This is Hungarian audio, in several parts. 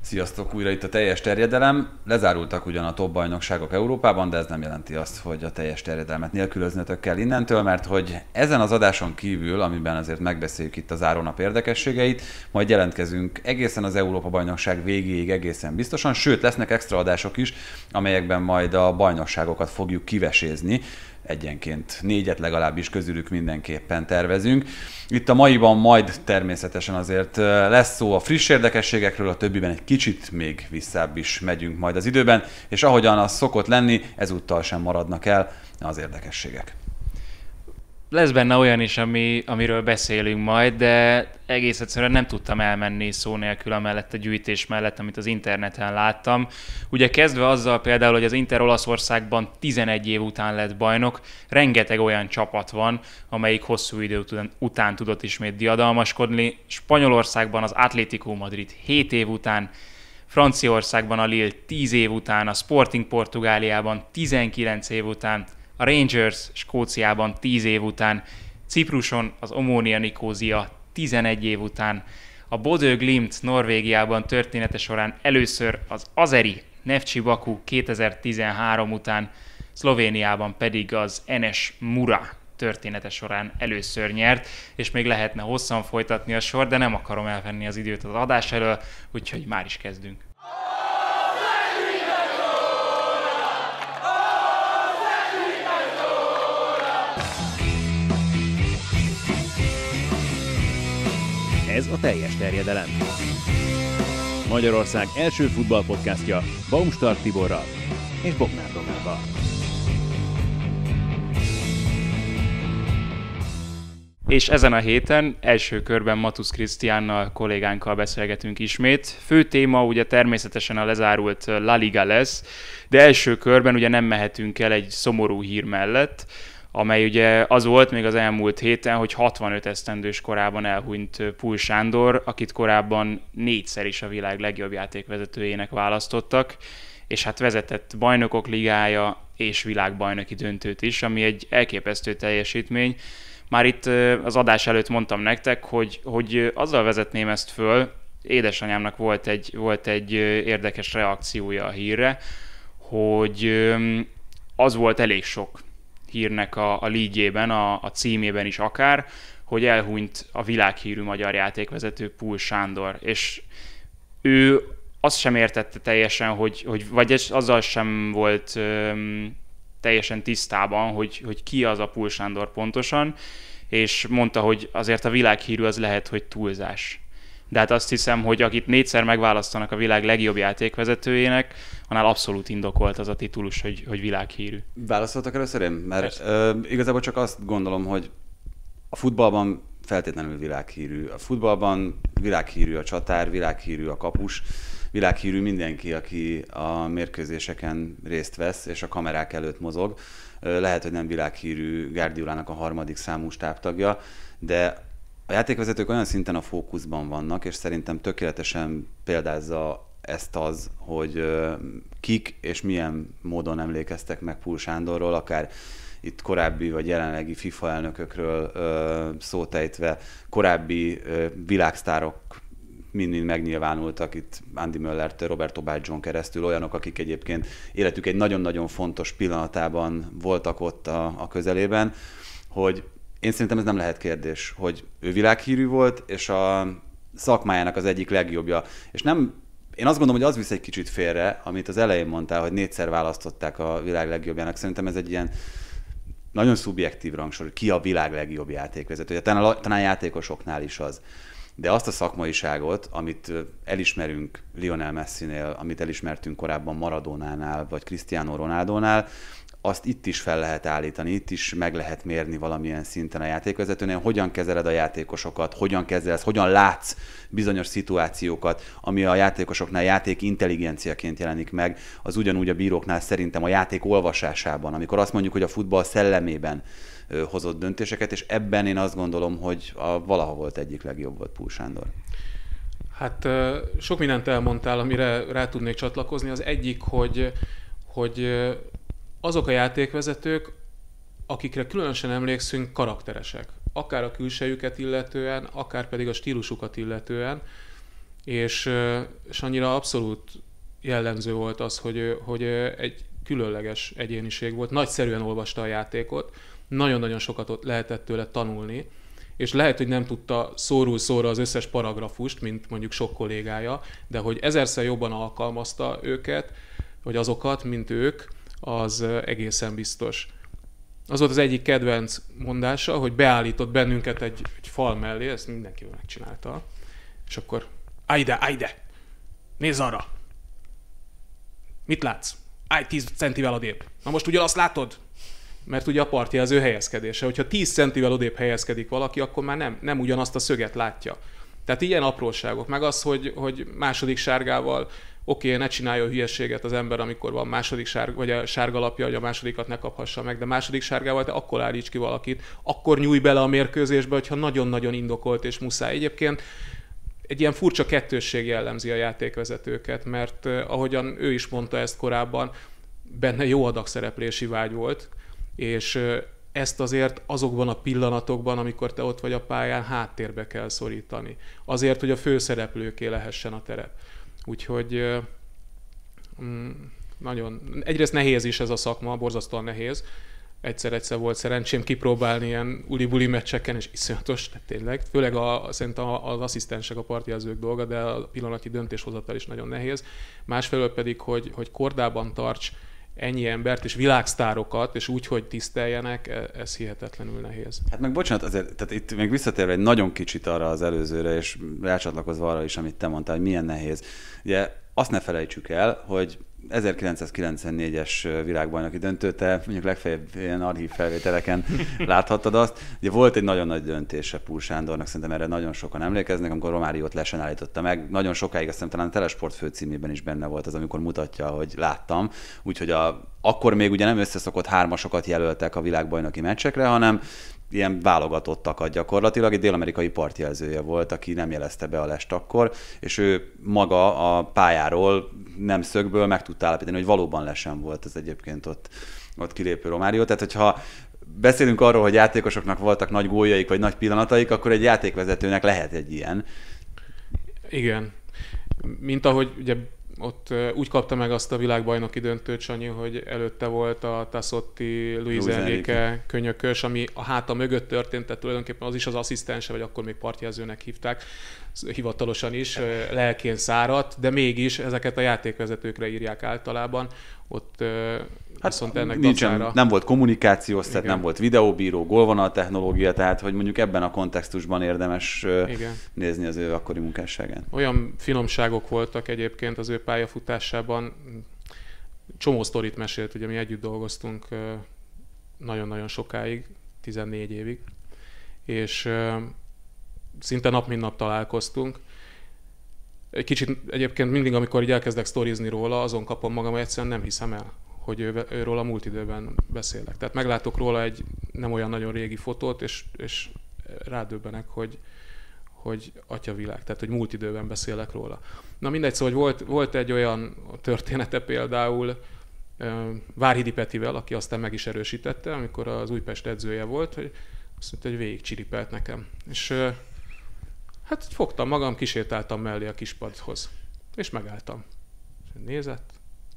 Sziasztok, újra itt a teljes terjedelem. Lezárultak ugyan a top bajnokságok Európában, de ez nem jelenti azt, hogy a teljes terjedelmet nélkülöznötök kell innentől, mert hogy ezen az adáson kívül, amiben azért megbeszéljük itt a zárónap érdekességeit, majd jelentkezünk egészen az Európa-bajnokság végéig egészen biztosan, sőt lesznek extra adások is, amelyekben majd a bajnokságokat fogjuk kivesézni. Egyenként 4 legalábbis közülük mindenképpen tervezünk. Itt a maiban majd természetesen azért lesz szó a friss érdekességekről, a többiben egy kicsit még visszább is megyünk majd az időben, és ahogyan az szokott lenni, ezúttal sem maradnak el az érdekességek. Lesz benne olyan is, amiről beszélünk majd, de egész egyszerűen nem tudtam elmenni szó nélkül amellett a gyűjtés mellett, amit az interneten láttam. Ugye kezdve azzal például, hogy az Inter Olaszországban 11 év után lett bajnok, rengeteg olyan csapat van, amelyik hosszú idő után tudott ismét diadalmaskodni. Spanyolországban az Atlético Madrid 7 év után, Franciaországban a Lille 10 év után, a Sporting Portugáliában 19 év után, a Rangers Skóciában 10 év után, Cipruson az Omonia Nikózia 11 év után, a Bodø Glimt Norvégiában története során először az azeri Neftchi Baku 2013 után, Szlovéniában pedig az Enes Mura története során először nyert, és még lehetne hosszan folytatni a sor, de nem akarom elvenni az időt az adás elől, úgyhogy már is kezdünk. Ez a teljes terjedelem. Magyarország első futballpodcastja Baumstark Tiborral és Bognár Domával. És ezen a héten első körben Matusz Krisztiánnal, kollégánkkal beszélgetünk ismét. Fő téma ugye természetesen a lezárult La Liga lesz, de első körben ugye nem mehetünk el egy szomorú hír mellett, amely ugye az volt még az elmúlt héten, hogy 65 esztendős korában elhunyt Pul Sándor, akit korábban 4-szer is a világ legjobb játékvezetőjének választottak, és hát vezetett bajnokok ligája és világbajnoki döntőt is, ami egy elképesztő teljesítmény. Már itt az adás előtt mondtam nektek, hogy azzal vezetném ezt föl, édesanyámnak volt egy érdekes reakciója a hírre, hogy az volt elég sok hírnek a leadjében, a címében is akár, hogy elhunyt a világhírű magyar játékvezető Pul Sándor, és ő azt sem értette teljesen, vagy azzal sem volt teljesen tisztában, hogy ki az a Pul Sándor pontosan, és mondta, hogy azért a világhírű az lehet, hogy túlzás. De hát azt hiszem, hogy akit 4-szer megválasztanak a világ legjobb játékvezetőjének, annál abszolút indokolt az a titulus, hogy világhírű. Válaszoltak először én? Mert igazából csak azt gondolom, hogy a futballban feltétlenül világhírű. A futballban világhírű a csatár, világhírű a kapus, világhírű mindenki, aki a mérkőzéseken részt vesz, és a kamerák előtt mozog. Lehet, hogy nem világhírű Guardiolának a 3. számú stábtagja, de a játékvezetők olyan szinten a fókuszban vannak, és szerintem tökéletesen példázza ezt az, hogy kik és milyen módon emlékeztek meg Pul Sándorról, akár itt korábbi vagy jelenlegi FIFA elnökökről szót ejtve, korábbi világsztárok mind megnyilvánultak itt Andy Möllert, Roberto Baggio keresztül, olyanok, akik egyébként életük egy nagyon-nagyon fontos pillanatában voltak ott a közelében, hogy én szerintem ez nem lehet kérdés, hogy ő világhírű volt, és a szakmájának az egyik legjobbja. És nem, én azt gondolom, hogy az visz egy kicsit félre, amit az elején mondtál, hogy 4-szer választották a világ legjobbjának. Szerintem ez egy ilyen nagyon szubjektív rangsor, hogy ki a világ legjobb játékvezetője. Talán játékosoknál is az. De azt a szakmaiságot, amit elismerünk Lionel Messinél, amit elismertünk korábban Maradónánál, vagy Cristiano Ronaldónál, azt itt is fel lehet állítani, itt is meg lehet mérni valamilyen szinten a játékvezetőnél, hogyan kezeled a játékosokat, hogyan kezelsz, hogyan látsz bizonyos szituációkat, ami a játékosoknál játék intelligenciaként jelenik meg, az ugyanúgy a bíróknál szerintem a játék olvasásában, amikor azt mondjuk, hogy a futball szellemében hozott döntéseket, és ebben én azt gondolom, hogy valaha volt egyik legjobb volt Pul Sándor. Hát sok mindent elmondtál, amire rá tudnék csatlakozni. Az egyik, hogy azok a játékvezetők, akikre különösen emlékszünk, karakteresek. Akár a külsejüket illetően, akár pedig a stílusukat illetően. és annyira abszolút jellemző volt az, hogy egy különleges egyéniség volt, nagyszerűen olvasta a játékot, nagyon-nagyon sokat ott lehetett tőle tanulni, és lehet, hogy nem tudta szóról szóra az összes paragrafust, mint mondjuk sok kollégája, de hogy ezerszer jobban alkalmazta őket, vagy azokat, mint ők, az egészen biztos. Az volt az egyik kedvenc mondása, hogy beállított bennünket egy fal mellé, ezt mindenki megcsinálta, és akkor állj ide, nézz arra! Mit látsz? Állj 10 centivel odébb. Na most ugyanazt látod? Mert ugye a partjelző helyezkedése. Hogyha 10 centivel odébb helyezkedik valaki, akkor már nem ugyanazt a szöget látja. Tehát ilyen apróságok. Meg az, hogy második sárgával oké, ne csinálja a hülyeséget az ember, amikor van második sárga, vagy a sárga lapja, hogy a másodikat ne kaphassa meg, de második sárgával te akkor állíts ki valakit, akkor nyújj bele a mérkőzésbe, hogyha nagyon-nagyon indokolt és muszáj. Egyébként egy ilyen furcsa kettősség jellemzi a játékvezetőket, mert ahogyan ő is mondta ezt korábban, benne jó adag szereplési vágy volt, és ezt azért azokban a pillanatokban, amikor te ott vagy a pályán, háttérbe kell szorítani. Azért, hogy a főszereplőké lehessen a terep. Úgyhogy nagyon... Egyrészt nehéz is ez a szakma, borzasztóan nehéz. Egyszer volt szerencsém kipróbálni ilyen uli-buli meccseken, és iszonyatos, tényleg. Főleg szerintem az asszisztensek, a partjelzők dolga, de a pillanatnyi döntéshozatal is nagyon nehéz. Másfelől pedig, hogy kordában tarts ennyi embert és világsztárokat, és úgy, hogy tiszteljenek, ez hihetetlenül nehéz. Hát meg bocsánat, azért, tehát itt még visszatérve egy nagyon kicsit arra az előzőre, és rácsatlakozva arra is, amit te mondtál, hogy milyen nehéz. Ugye azt ne felejtsük el, hogy 1994-es világbajnoki döntő, te mondjuk legfeljebb ilyen archív felvételeken láthattad azt. Ugye volt egy nagyon nagy döntése Púl Sándornak, szerintem erre nagyon sokan emlékeznek, amikor Romáriót lesen állította meg. Nagyon sokáig, azt hiszem talán a Telesport főcímében is benne volt az, amikor mutatja, hogy láttam. Úgyhogy akkor még ugye nem összeszokott hármasokat jelöltek a világbajnoki meccsekre, hanem ilyen válogatottakat gyakorlatilag. Egy dél-amerikai partjelzője volt, aki nem jelezte be a lest akkor, és ő maga a pályáról nem szögből meg tudta állapítani, hogy valóban lesen volt ez egyébként ott kilépő Romárió. Tehát, hogyha beszélünk arról, hogy játékosoknak voltak nagy góljaik, vagy nagy pillanataik, akkor egy játékvezetőnek lehet egy ilyen. Igen. Mint ahogy ugye ott úgy kapta meg azt a világbajnoki döntőt, Sanyi, hogy előtte volt a Tassotti, Luis Enrique könyökös, ami a háta mögött történt, tehát tulajdonképpen az is az asszisztense, vagy akkor még partjelzőnek hívták, hivatalosan is, lelkén száradt, de mégis ezeket a játékvezetőkre írják általában. Ott viszont ennek dacára... Nem volt kommunikációs szett, nem volt videóbíró, gólvonal technológia, tehát hogy mondjuk ebben a kontextusban érdemes nézni az ő akkori munkásságát. Olyan finomságok voltak egyébként az ő pályafutásában. Csomó sztorit mesélt, ugye mi együtt dolgoztunk nagyon-nagyon sokáig, 14 évig, és szinte nap mint nap találkoztunk. Egy kicsit egyébként mindig, amikor így elkezdek sztorizni róla, azon kapom magam, hogy egyszerűen nem hiszem el, hogy őről a múlt időben beszélek. Tehát meglátok róla egy nem olyan nagyon régi fotót, és rádöbbenek, hogy atyavilág, tehát hogy múlt időben beszélek róla. Na mindegy, szóval volt egy olyan története például Várhidi Petivel, aki aztán meg is erősítette, amikor az Újpest edzője volt, hogy azt mondta, hogy végig csiripelt nekem. És hát fogtam magam, kisétáltam mellé a kispadhoz, és megálltam. És nézett,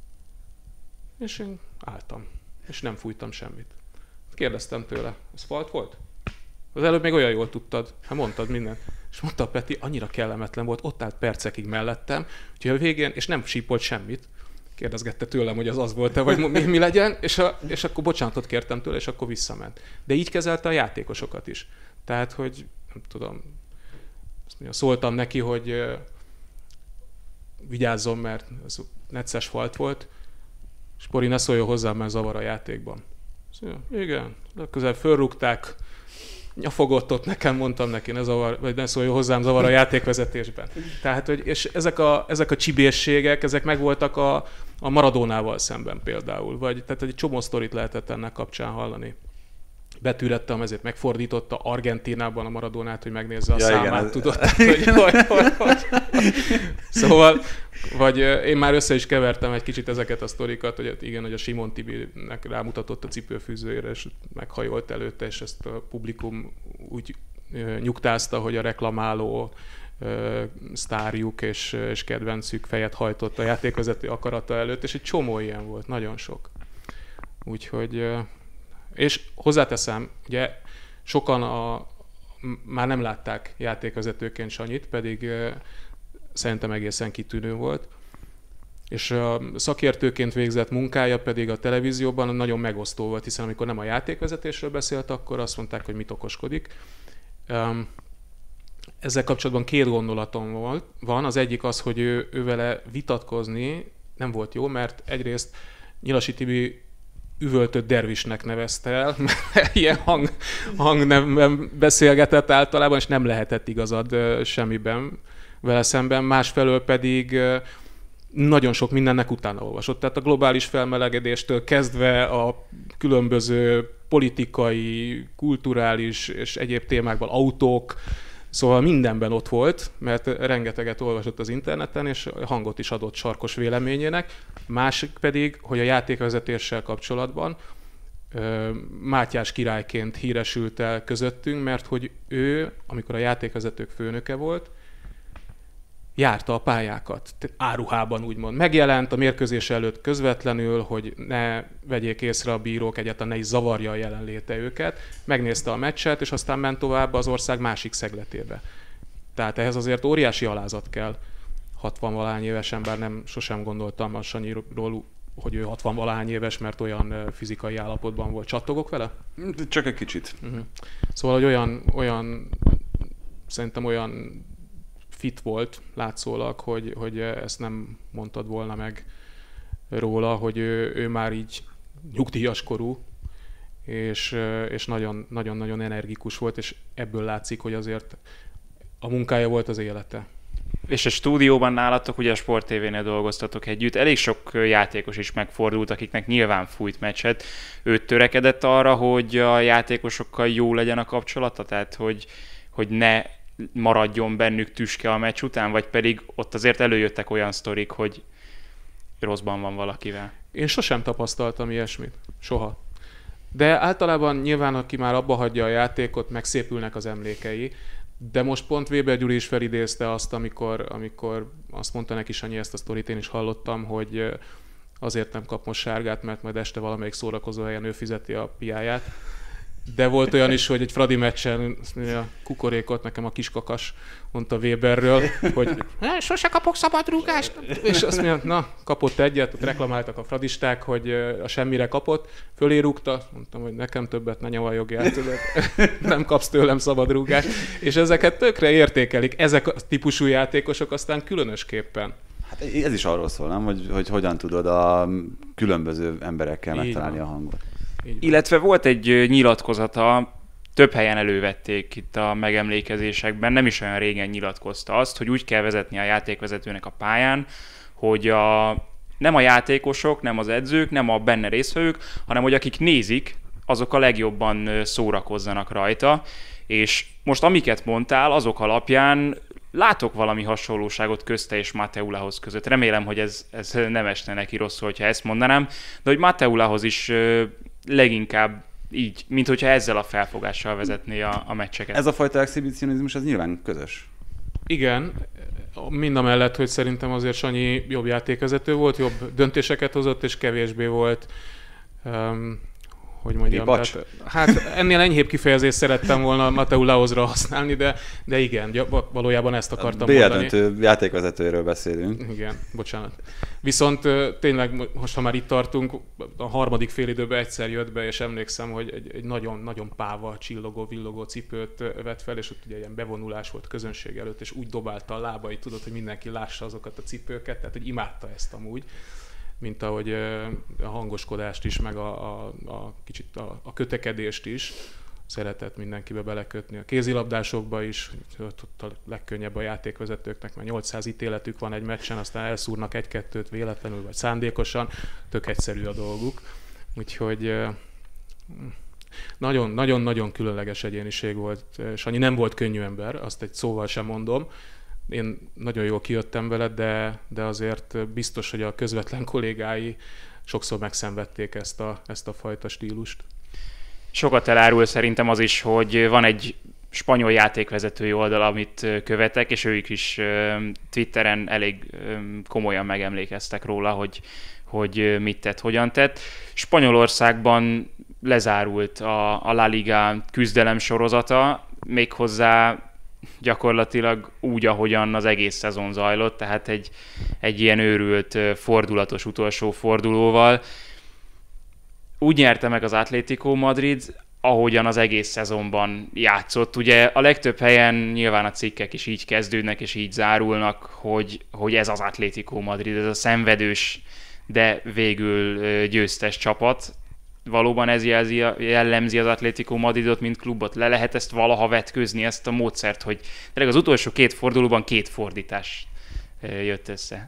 és én álltam, és nem fújtam semmit. Kérdeztem tőle, ez falt volt? Az előbb még olyan jól tudtad, hát mondtad mindent. És mondta a Peti, annyira kellemetlen volt, ott állt percekig mellettem, úgyhogy a végén, és nem sípolt semmit. Kérdezgette tőlem, hogy az volt-e, vagy mi legyen, és akkor bocsánatot kértem tőle, és akkor visszament. De így kezelte a játékosokat is. Tehát, hogy nem tudom, szóltam neki, hogy vigyázzon, mert ez necces falt volt, és Pori, ne szóljon hozzám, mert zavar a játékban. Szóval, igen, legközelebb fölrúgták, nyafogott ott nekem, mondtam neki, ne szóljon hozzám, zavar a játékvezetésben. Tehát, hogy, és ezek a csibészségek, ezek megvoltak a Maradónával szemben például, tehát egy csomó sztorit lehetett ennek kapcsán hallani. Betűrettem, ezért megfordította Argentínában a Maradónát, hogy megnézze a számát, igen, tudott, hogy. Szóval, vagy én már össze is kevertem egy kicsit ezeket a sztorikat, hogy igen, hogy a Simon Tibinek rámutatott a cipőfűzőjére, és meghajolt előtte, és ezt a publikum úgy nyugtázta, hogy a reklamáló sztárjuk és kedvencük fejet hajtott a játékvezető akarata előtt, és egy csomó ilyen volt, nagyon sok. Úgyhogy, és hozzáteszem, ugye sokan már nem látták játékvezetőként Sanyit, pedig szerintem egészen kitűnő volt. És a szakértőként végzett munkája pedig a televízióban nagyon megosztó volt, hiszen amikor nem a játékvezetésről beszélt, akkor azt mondták, hogy mit okoskodik. Ezzel kapcsolatban 2 gondolatom van. Az egyik az, hogy ő vele vitatkozni nem volt jó, mert egyrészt Nyilasi Tibi üvöltött dervisnek nevezte el, mert ilyen hangnemben beszélgetett általában, és nem lehetett igazad semmiben vele szemben. Másfelől pedig nagyon sok mindennek utána olvasott. Tehát a globális felmelegedéstől kezdve a különböző politikai, kulturális és egyéb témákban, autók, szóval mindenben ott volt, mert rengeteget olvasott az interneten, és hangot is adott sarkos véleményének. Másik pedig, hogy a játékvezetéssel kapcsolatban Mátyás királyként híresült el közöttünk, mert hogy ő, amikor a játékvezetők főnöke volt, járta a pályákat, áruhában úgymond. Megjelent a mérkőzés előtt közvetlenül, hogy ne vegyék észre a bírók, egyáltalán ne is zavarja a jelenléte őket. Megnézte a meccset, és aztán ment tovább az ország másik szegletébe. Tehát ehhez azért óriási alázat kell 60-valahány évesen, bár sosem gondoltam a Sanyiról, hogy ő 60-valahány éves, mert olyan fizikai állapotban volt. Csattogok vele? Csak egy kicsit. Szóval, hogy szerintem olyan fit volt látszólag, hogy ezt nem mondtad volna meg róla, hogy ő már így nyugdíjas korú, és nagyon-nagyon energikus volt, és ebből látszik, hogy azért a munkája volt az élete. És a stúdióban nálatok, ugye a Sport TV-nél dolgoztatok együtt, elég sok játékos is megfordult, akiknek nyilván fújt meccset. Ő törekedett arra, hogy a játékosokkal jó legyen a kapcsolata, tehát hogy ne maradjon bennük tüske a meccs után, vagy pedig ott azért előjöttek olyan sztorik, hogy rosszban van valakivel? Én sosem tapasztaltam ilyesmit. Soha. De általában nyilván, aki már abba hagyja a játékot, megszépülnek az emlékei. De most pont Weber Gyuri is felidézte azt, amikor azt mondta neki Sanyi, ezt a sztorit én is hallottam, hogy azért nem kap most sárgát, mert majd este valamelyik szórakozóhelyen ő fizeti a piáját. De volt olyan is, hogy egy Fradi meccsen a kukorékot nekem a kiskakas mondta Weberről, hogy sose kapok szabadrúgást, és azt mondja, na, kapott egyet, ott reklamáltak a fradisták, hogy a semmire kapott, fölé rúgta, mondtam, hogy nekem többet ne nyavajogjál, nem kapsz tőlem szabadrúgást, és ezeket tökre értékelik, ezek a típusú játékosok aztán különösképpen. Hát ez is arról szól, nem? Hogy hogyan tudod a különböző emberekkel megtalálni a hangot. Illetve volt egy nyilatkozata, több helyen elővették itt a megemlékezésekben, nem is olyan régen nyilatkozta azt, hogy úgy kell vezetni a játékvezetőnek a pályán, hogy nem a játékosok, nem az edzők, nem a benne résztvevők, hanem hogy akik nézik, azok a legjobban szórakozzanak rajta. És most amiket mondtál, azok alapján látok valami hasonlóságot közte és Mateulahoz között. Remélem, hogy ez nem esne neki rosszul, hogyha ezt mondanám, de hogy Mateulahoz is leginkább így, mint hogyha ezzel a felfogással vezetné a meccseket. Ez a fajta exhibicionizmus, ez nyilván közös. Igen, mindamellett, hogy szerintem azért Sanyi jobb játékvezető volt, jobb döntéseket hozott, és kevésbé volt, hogy mondjam, hát ennél enyhébb kifejezést szerettem volna Mateulaosra használni, de igen, valójában ezt akartam mondani. BL-döntő játékvezetőről beszélünk. Igen, bocsánat. Viszont tényleg, most ha már itt tartunk, a harmadik félidőben egyszer jött be, és emlékszem, hogy egy nagyon-nagyon páva, csillogó, villogó cipőt vett fel, és ott ugye ilyen bevonulás volt közönség előtt, és úgy dobálta a lábait, tudod, hogy mindenki lássa azokat a cipőket, tehát hogy imádta ezt amúgy, mint ahogy a hangoskodást is, meg kicsit a kötekedést is szeretett mindenkibe belekötni. A kézilabdásokba is, ott a legkönnyebb a játékvezetőknek, mert 800 ítéletük van egy meccsen, aztán elszúrnak egy-kettőt véletlenül, vagy szándékosan, tök egyszerű a dolguk. Úgyhogy nagyon-nagyon különleges egyéniség volt. Sanyi nem volt könnyű ember, azt egy szóval sem mondom. Én nagyon jól kijöttem vele, de azért biztos, hogy a közvetlen kollégái sokszor megszenvedték ezt a fajta stílust. Sokat elárul szerintem az is, hogy van egy spanyol játékvezetői oldal, amit követek, és ők is Twitteren elég komolyan megemlékeztek róla, hogy mit tett, hogyan tett. Spanyolországban lezárult a La Liga küzdelem sorozata, méghozzá gyakorlatilag úgy, ahogyan az egész szezon zajlott, tehát egy ilyen őrült, fordulatos utolsó fordulóval. Úgy nyerte meg az Atlético Madrid, ahogyan az egész szezonban játszott. Ugye a legtöbb helyen nyilván a cikkek is így kezdődnek és így zárulnak, hogy ez az Atlético Madrid, ez a szenvedős, de végül győztes csapat. Valóban ez jellemzi az Atlético Madridot, mint klubot. Le lehet ezt valaha vetközni, ezt a módszert, hogy tényleg az utolsó 2 fordulóban 2 fordítás jött össze.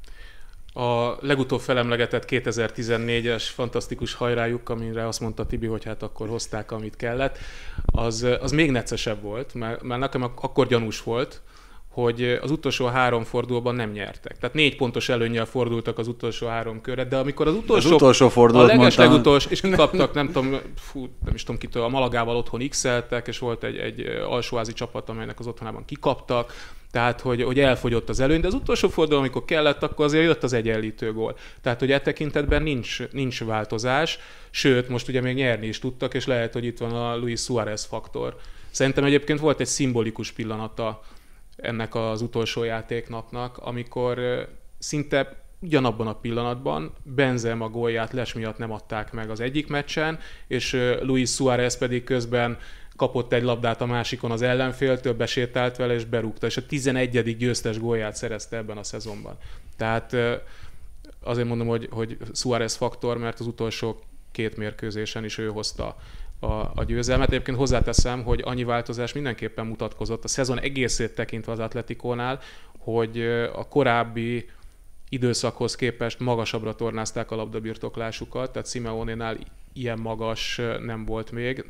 A legutóbb felemlegetett 2014-es fantasztikus hajrájuk, amire azt mondta Tibi, hogy hát akkor hozták, amit kellett, az még neccesebb volt, mert nekem akkor gyanús volt, hogy az utolsó 3 fordulóban nem nyertek. Tehát 4 pontos előnnyel fordultak az utolsó 3 körre, de amikor az utolsó fordulót a legeslegutolsó, és kikaptak, nem is tudom kitől, a Malagával otthon x-eltek, és volt egy alsóházi csapat, amelynek az otthonában kikaptak, tehát hogy elfogyott az előny, de az utolsó forduló, amikor kellett, akkor azért jött az egyenlítő gól. Tehát, hogy e tekintetben nincs változás, sőt, most ugye még nyerni is tudtak, és lehet, hogy itt van a Luis Suárez faktor. Szerintem egyébként volt egy szimbolikus pillanata ennek az utolsó játéknapnak, amikor szinte ugyanabban a pillanatban Benzema gólját les miatt nem adták meg az egyik meccsen, és Luis Suárez pedig közben kapott egy labdát a másikon az ellenféltől, besétált vele és berúgta, és a 11. győztes gólját szerezte ebben a szezonban. Tehát azért mondom, hogy Suárez faktor, mert az utolsó 2 mérkőzésen is ő hozta a győzelmet. Egyébként hozzáteszem, hogy annyi változás mindenképpen mutatkozott a szezon egészét tekintve az Atleticónál, hogy a korábbi időszakhoz képest magasabbra tornázták a labdabirtoklásukat, tehát Simeone-nál ilyen magas nem volt még,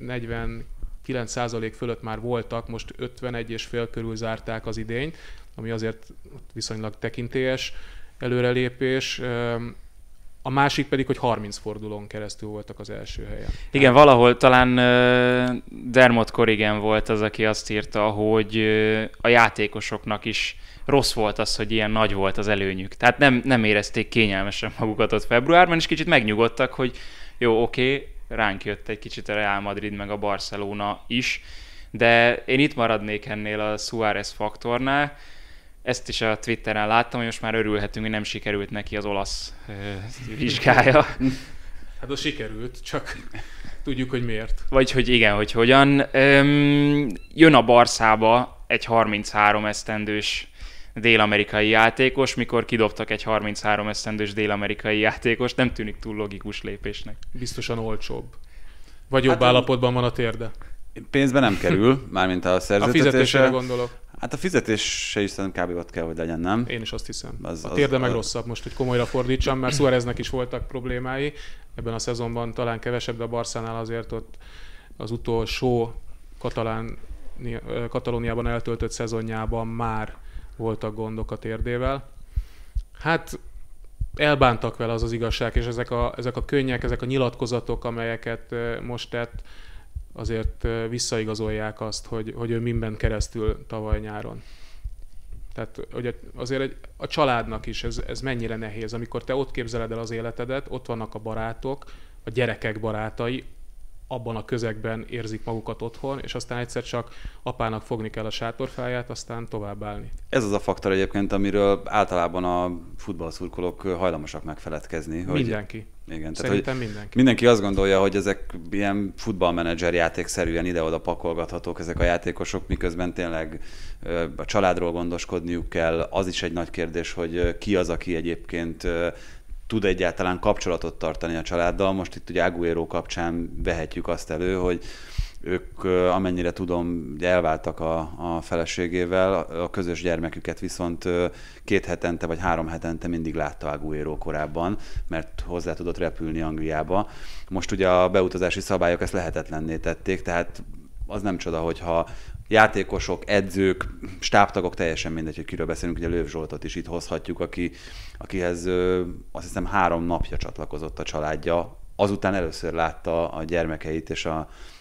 49% fölött már voltak, most 51,5 körül zárták az idényt, ami azért viszonylag tekintélyes előrelépés. A másik pedig, hogy 30 fordulón keresztül voltak az első helyen. Igen, valahol talán Dermot Corrigan volt az, aki azt írta, hogy a játékosoknak is rossz volt az, hogy ilyen nagy volt az előnyük. Tehát nem érezték kényelmesen magukat ott februárban, és kicsit megnyugodtak, hogy jó, oké, ránk jött egy kicsit a Real Madrid meg a Barcelona is, de én itt maradnék ennél a Suárez faktornál. Ezt is a Twitteren láttam, hogy most már örülhetünk, hogy nem sikerült neki az olasz vizsgája. Hát az sikerült, csak tudjuk, hogy miért. Vagy hogy igen, hogy hogyan. Jön a Barszába egy 33 esztendős dél-amerikai játékos, mikor kidobtak egy 33 esztendős dél-amerikai játékos, nem tűnik túl logikus lépésnek. Biztosan olcsóbb. Vagy jobb állapotban van a térde. Pénzbe nem kerül, mármint a szerződtetése. A fizetésére gondolok. Hát a fizetése is szerintem kb. Ott kell, hogy legyen, nem? Én is azt hiszem. A térde meg rosszabb, most, hogy komolyra fordítsam, mert Suáreznek is voltak problémái. Ebben a szezonban talán kevesebb, de a Barszánál azért ott az utolsó Katalóniában eltöltött szezonjában már voltak gondok a térdével. Hát elbántak vele, az az igazság, és ezek a könnyek, ezek a nyilatkozatok, amelyeket most tett, azért visszaigazolják azt, hogy ő minden keresztül tavaly nyáron. Tehát hogy azért a családnak is ez mennyire nehéz, amikor te ott képzeled el az életedet, ott vannak a barátok, a gyerekek barátai, abban a közegben érzik magukat otthon, és aztán egyszer csak apának fogni kell a sátorfáját, aztán továbbállni. Ez az a faktor egyébként, amiről általában a futballszurkolók hajlamosak megfeledkezni. Mindenki. Igen, szerintem mindenki. Mindenki azt gondolja, hogy ezek ilyen futballmenedzser játékszerűen ide-oda pakolgathatók ezek a játékosok, miközben tényleg a családról gondoskodniuk kell. Az is egy nagy kérdés, hogy ki az, aki egyébként tud egyáltalán kapcsolatot tartani a családdal. Most itt ugye Agüero kapcsán vehetjük azt elő, hogy ők, amennyire tudom, elváltak a feleségével, a közös gyermeküket viszont 2 hetente vagy 3 hetente mindig látta Agüero korábban, mert hozzá tudott repülni Angliába. Most ugye a beutazási szabályok ezt lehetetlenné tették, tehát az nem csoda, hogyha játékosok, edzők, stábtagok, teljesen mindegy, hogy kiről beszélünk, ugye Löw Zsoltot is itt hozhatjuk, akihez azt hiszem 3 napja csatlakozott a családja, azután először látta a gyermekeit és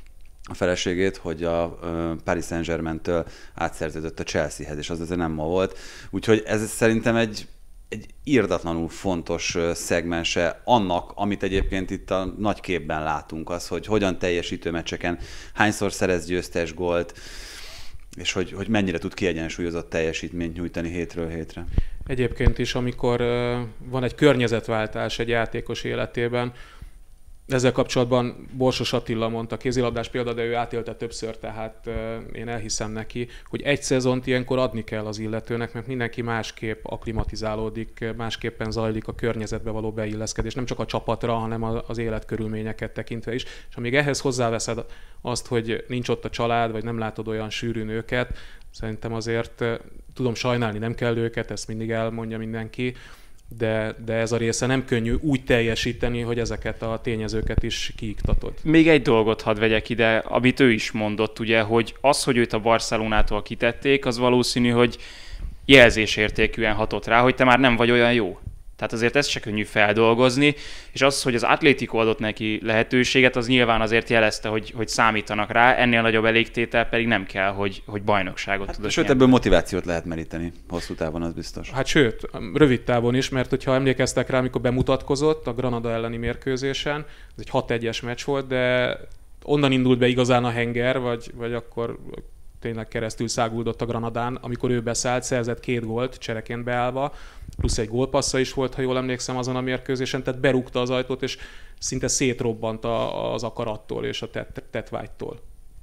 a feleségét, hogy a Paris Saint-Germaintől átszerződött a Chelseahez, és az azért nem ma volt. Úgyhogy ez szerintem egy irdatlanul fontos szegmense annak, amit egyébként itt a nagy képben látunk, az, hogy hogyan teljesítő meccseken hányszor szerez győztes gólt, és hogy mennyire tud kiegyensúlyozott teljesítményt nyújtani hétről hétre. Egyébként is, amikor van egy környezetváltás egy játékos életében, ezzel kapcsolatban Borsos Attila mondta, kézilabdás példa, de ő átélte többször, tehát én elhiszem neki, hogy egy szezont ilyenkor adni kell az illetőnek, mert mindenki másképp akklimatizálódik, másképpen zajlik a környezetbe való beilleszkedés, nem csak a csapatra, hanem az életkörülményeket tekintve is. És amíg ehhez hozzáveszed azt, hogy nincs ott a család, vagy nem látod olyan sűrűn őket, szerintem azért tudom sajnálni, nem kell őket, ezt mindig elmondja mindenki, de ez a része nem könnyű úgy teljesíteni, hogy ezeket a tényezőket is kiiktatod. Még egy dolgot hadd vegyek ide, amit ő is mondott, ugye, hogy az, hogy őt a Barcelonától kitették, az valószínű, hogy jelzésértékűen hatott rá, hogy te már nem vagy olyan jó. Tehát azért ezt se könnyű feldolgozni, és az, hogy az Atlético adott neki lehetőséget, az nyilván azért jelezte, hogy számítanak rá, ennél nagyobb elégtétel pedig nem kell, hogy bajnokságot tudod. Sőt, ebből motivációt lehet meríteni hosszú távon, az biztos. Hát sőt, rövid távon is, mert hogyha emlékeztek rá, amikor bemutatkozott a Granada elleni mérkőzésen, ez egy 6-1-es meccs volt, de onnan indult be igazán a henger, vagy akkor tényleg keresztül száguldott a Granadán, amikor ő beszállt, szerzett 2 gólt csereként beállva, plusz egy gólpassza is volt, ha jól emlékszem, azon a mérkőzésen, tehát berúgta az ajtót, és szinte szétrobbant az akarattól és a tettvágytól.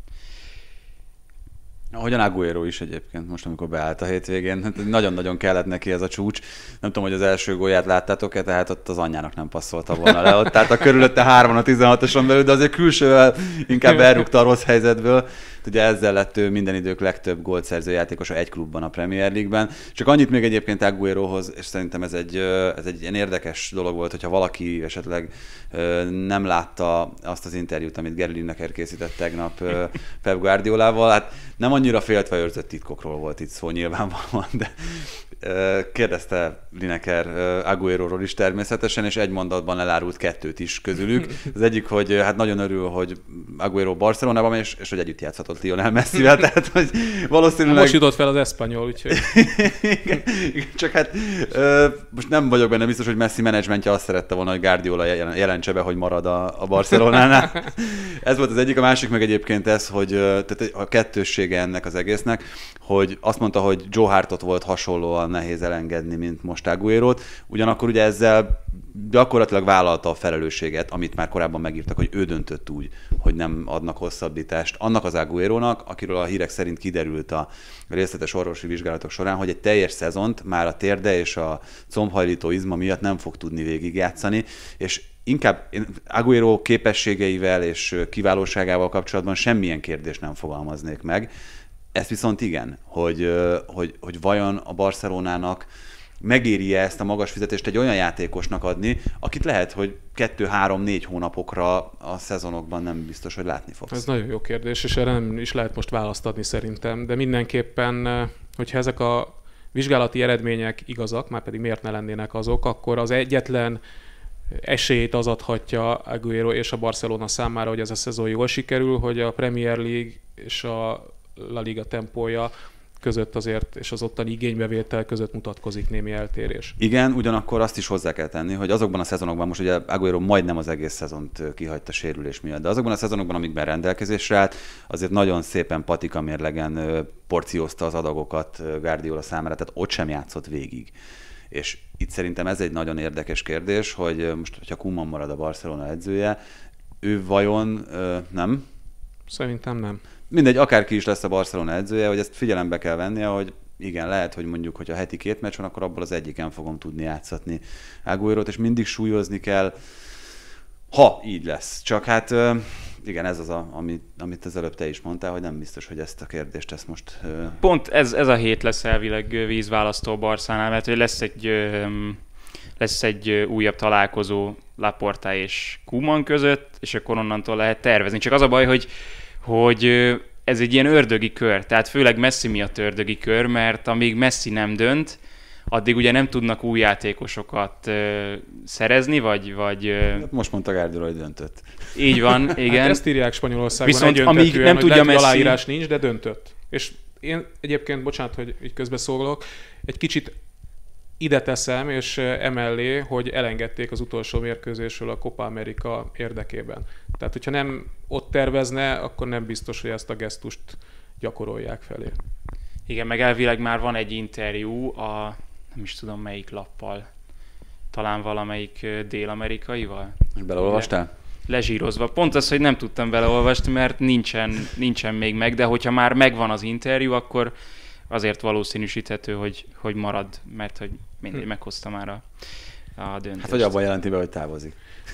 Ahogyan Agüero is egyébként most, amikor beállt a hétvégén, nagyon-nagyon kellett neki ez a csúcs. Nem tudom, hogy az első gólját láttátok-e, tehát ott az anyjának nem passzolta volna le. Ott, tehát a körülötte 3 a 16-oson belül, de azért külsővel inkább elrúgta a rossz helyzetből. Ugye ezzel lett ő minden idők legtöbb gólt szerző játékosa egy klubban a Premier League-ben. Csak annyit még egyébként Agüerohoz, és szerintem ez egy ilyen érdekes dolog volt, hogyha valaki esetleg nem látta azt az interjút, amit Gary Lineker készített tegnap Pep Guardiolával. Hát nem annyira féltve őrzött titkokról volt itt szó nyilvánvalóan, de kérdezte Lineker Agüeróról is természetesen, és egy mondatban elárult 2 is közülük. Az egyik, hogy hát nagyon örül, hogy Agüero Barcelonában és hogy együtt játszhatott Lionel Messivel, tehát hogy valószínűleg... Most jutott fel az Espanyol, úgyhogy... Igen, csak hát most nem vagyok benne biztos, hogy Messi menedzsmentje azt szerette volna, hogy Guardiola jelentse be, hogy marad a Barcelonánál. Ez volt az egyik, a másik meg egyébként ez, hogy tehát a kettőssége ennek az egésznek, hogy azt mondta, hogy Joe Hartot volt hasonlóan nehéz elengedni, mint most Agüerót, ugyanakkor ugye ezzel gyakorlatilag vállalta a felelősséget, amit már korábban megírtak, hogy ő döntött úgy, hogy nem adnak hosszabbítást annak az Agüerónak, akiről a hírek szerint kiderült a részletes orvosi vizsgálatok során, hogy egy teljes szezont már a térde és a combhajlító izma miatt nem fog tudni végigjátszani, és inkább Agüero képességeivel és kiválóságával kapcsolatban semmilyen kérdést nem fogalmaznék meg. Ezt viszont igen, hogy vajon a Barcelonának megéri-e ezt a magas fizetést egy olyan játékosnak adni, akit lehet, hogy 2-3-4 hónapokra a szezonokban nem biztos, hogy látni fogsz. Ez nagyon jó kérdés, és erre nem is lehet most választ adni szerintem, de mindenképpen, hogyha ezek a vizsgálati eredmények igazak, már pedig miért ne lennének azok, akkor az egyetlen esélyt az adhatja Agüero és a Barcelona számára, hogy ez a szezon jól sikerül, hogy a Premier League és a La Liga tempója között azért, és az ottani igénybevétel között mutatkozik némi eltérés. Igen, ugyanakkor azt is hozzá kell tenni, hogy azokban a szezonokban, most ugye Agüero majdnem az egész szezont kihagyta sérülés miatt, de azokban a szezonokban, amikben rendelkezésre állt, azért nagyon szépen patika mérlegen porciózta az adagokat Guardiola számára, tehát ott sem játszott végig. És itt szerintem ez egy nagyon érdekes kérdés, hogy most, hogyha Koeman marad a Barcelona edzője, ő vajon nem? Szerintem nem. Mindegy, akárki is lesz a Barcelona edzője, hogy ezt figyelembe kell vennie, hogy igen, lehet, hogy mondjuk, hogyha heti 2 meccs van, akkor abból az egyiken fogom tudni játszatni Agüerót, és mindig súlyozni kell, ha így lesz. Csak hát igen, ez az, amit az előbb te is mondtál, hogy nem biztos, hogy ezt a kérdést ezt most... Pont ez a hét lesz elvileg vízválasztó Barszánál, mert hogy lesz egy újabb találkozó Laporta és Koeman között, és akkor onnantól lehet tervezni. Csak az a baj, hogy ez egy ilyen ördögi kör, tehát főleg Messi miatt ördögi kör, mert amíg Messi nem dönt, addig ugye nem tudnak új játékosokat szerezni, vagy Most mondta Gárdula, hogy döntött. így van, igen. Hát ezt írják Spanyolországban Viszont egyöntetűen, amíg nem hogy tudja lehet, hogy Messi... aláírás nincs, de döntött. És én egyébként, bocsánat, hogy így közbeszólok, egy kicsit ide teszem, és emellé, hogy elengedték az utolsó mérkőzésről a Copa America érdekében. Tehát, hogyha nem ott tervezne, akkor nem biztos, hogy ezt a gesztust gyakorolják felé. Igen, meg elvileg már van egy interjú nem is tudom melyik lappal, talán valamelyik dél-amerikaival. És beleolvastál? Lezsírozva. Pont az, hogy nem tudtam beleolvasni, mert nincsen még meg, de hogyha már megvan az interjú, akkor azért valószínűsíthető, hogy marad, mert hogy mindig meghozta már a döntést. Hát vagy abban jelenti be, hogy távozik.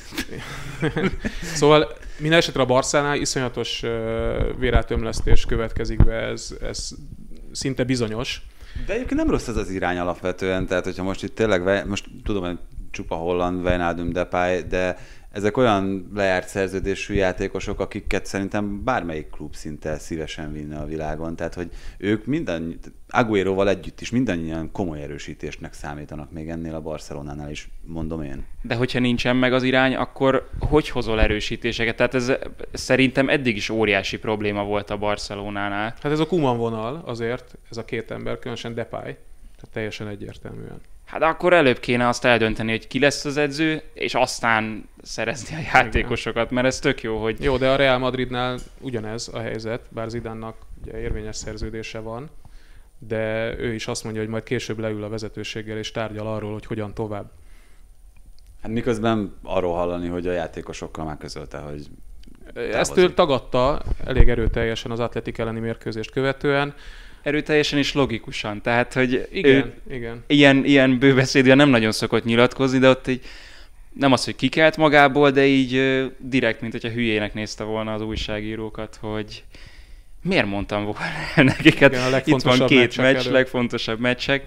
Szóval minden esetre a Barszánál iszonyatos vérátömlesztés következik be, ez szinte bizonyos. De egyébként nem rossz ez az irány alapvetően, tehát hogyha most itt tényleg, most tudom, hogy csupa holland, Wijnaldum, Depay, de ezek olyan lejárt szerződésű játékosok, akiket szerintem bármelyik klub szinte szívesen vinne a világon. Tehát, hogy ők Agüeroval együtt is mindannyian komoly erősítésnek számítanak még ennél a Barcelonánál is, mondom én. De hogyha nincsen meg az irány, akkor hogy hozol erősítéseket? Tehát ez szerintem eddig is óriási probléma volt a Barcelonánál. Hát ez a Koeman vonal azért, ez a két ember, különösen Depay, tehát teljesen egyértelműen. Hát akkor előbb kéne azt eldönteni, hogy ki lesz az edző, és aztán szerezni a játékosokat, mert ez tök jó, hogy... Jó, de a Real Madridnál ugyanez a helyzet, bár Zidane-nak ugye érvényes szerződése van, de ő is azt mondja, hogy majd később leül a vezetőséggel és tárgyal arról, hogy hogyan tovább. Hát miközben arról hallani, hogy a játékosokkal már közölte, hogy távozik. Ezt ő tagadta elég erőteljesen az Athletic elleni mérkőzést követően. Erőteljesen és logikusan, tehát, hogy igen. Ilyen bőbeszédűen nem nagyon szokott nyilatkozni, de ott így nem az, hogy kikelt magából, de így direkt, mint hogyha hülyének nézte volna az újságírókat, hogy miért mondtam volna nekik, hát itt van két meccs, legfontosabb meccsek,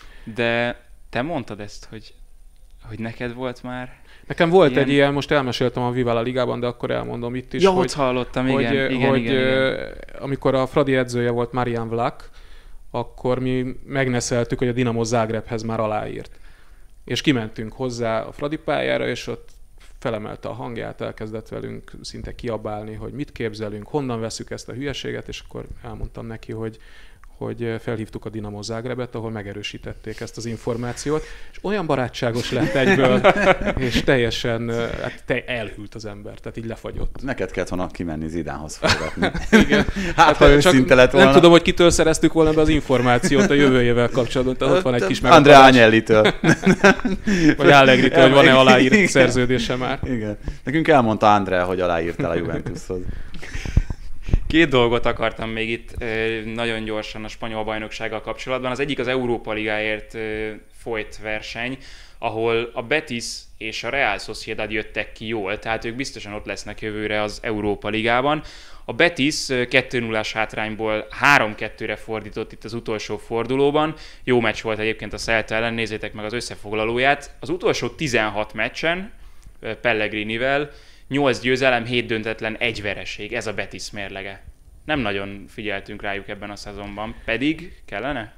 de te mondtad ezt, hogy neked volt már? Nekem volt egy ilyen, most elmeséltem a Viva la Ligában, de akkor elmondom itt is, ja, hogy, ott hallottam, igen. Amikor a Fradi edzője volt Marian Vlach, akkor mi megneszeltük, hogy a Dinamo Zágrebhez már aláírt. És kimentünk hozzá a Fradi pályára, és ott felemelte a hangját, elkezdett velünk szinte kiabálni, hogy mit képzelünk, honnan veszük ezt a hülyeséget, és akkor elmondtam neki, hogy felhívtuk a Dinamo Zágrebet, ahol megerősítették ezt az információt, és olyan barátságos lett egyből, és teljesen elhűlt az ember, tehát így lefagyott. Neked kellett volna kimenni Zidánhoz forgatni. Igen. Hát, ha őszinte lett volna. Nem tudom, hogy kitől szereztük volna be az információt a jövőjével kapcsolatban, tehát ott van egy kis Andrea Agnellitől. Vagy Allegritől, hogy van-e aláírt szerződése már. Igen. Nekünk elmondta Andrea, hogy aláírtál a Juventushoz. Két dolgot akartam még itt nagyon gyorsan a spanyol bajnoksággal kapcsolatban. Az egyik az Európa Ligáért folyt verseny, ahol a Betis és a Real Sociedad jöttek ki jól, tehát ők biztosan ott lesznek jövőre az Európa Ligában. A Betis 2-0-as hátrányból 3-2-re fordított itt az utolsó fordulóban. Jó meccs volt egyébként a Celta ellen, nézzétek meg az összefoglalóját. Az utolsó 16 meccsen Pellegrinivel 8 győzelem, 7 döntetlen, 1 vereség. Ez a Betis mérlege. Nem nagyon figyeltünk rájuk ebben a szezonban. Pedig kellene?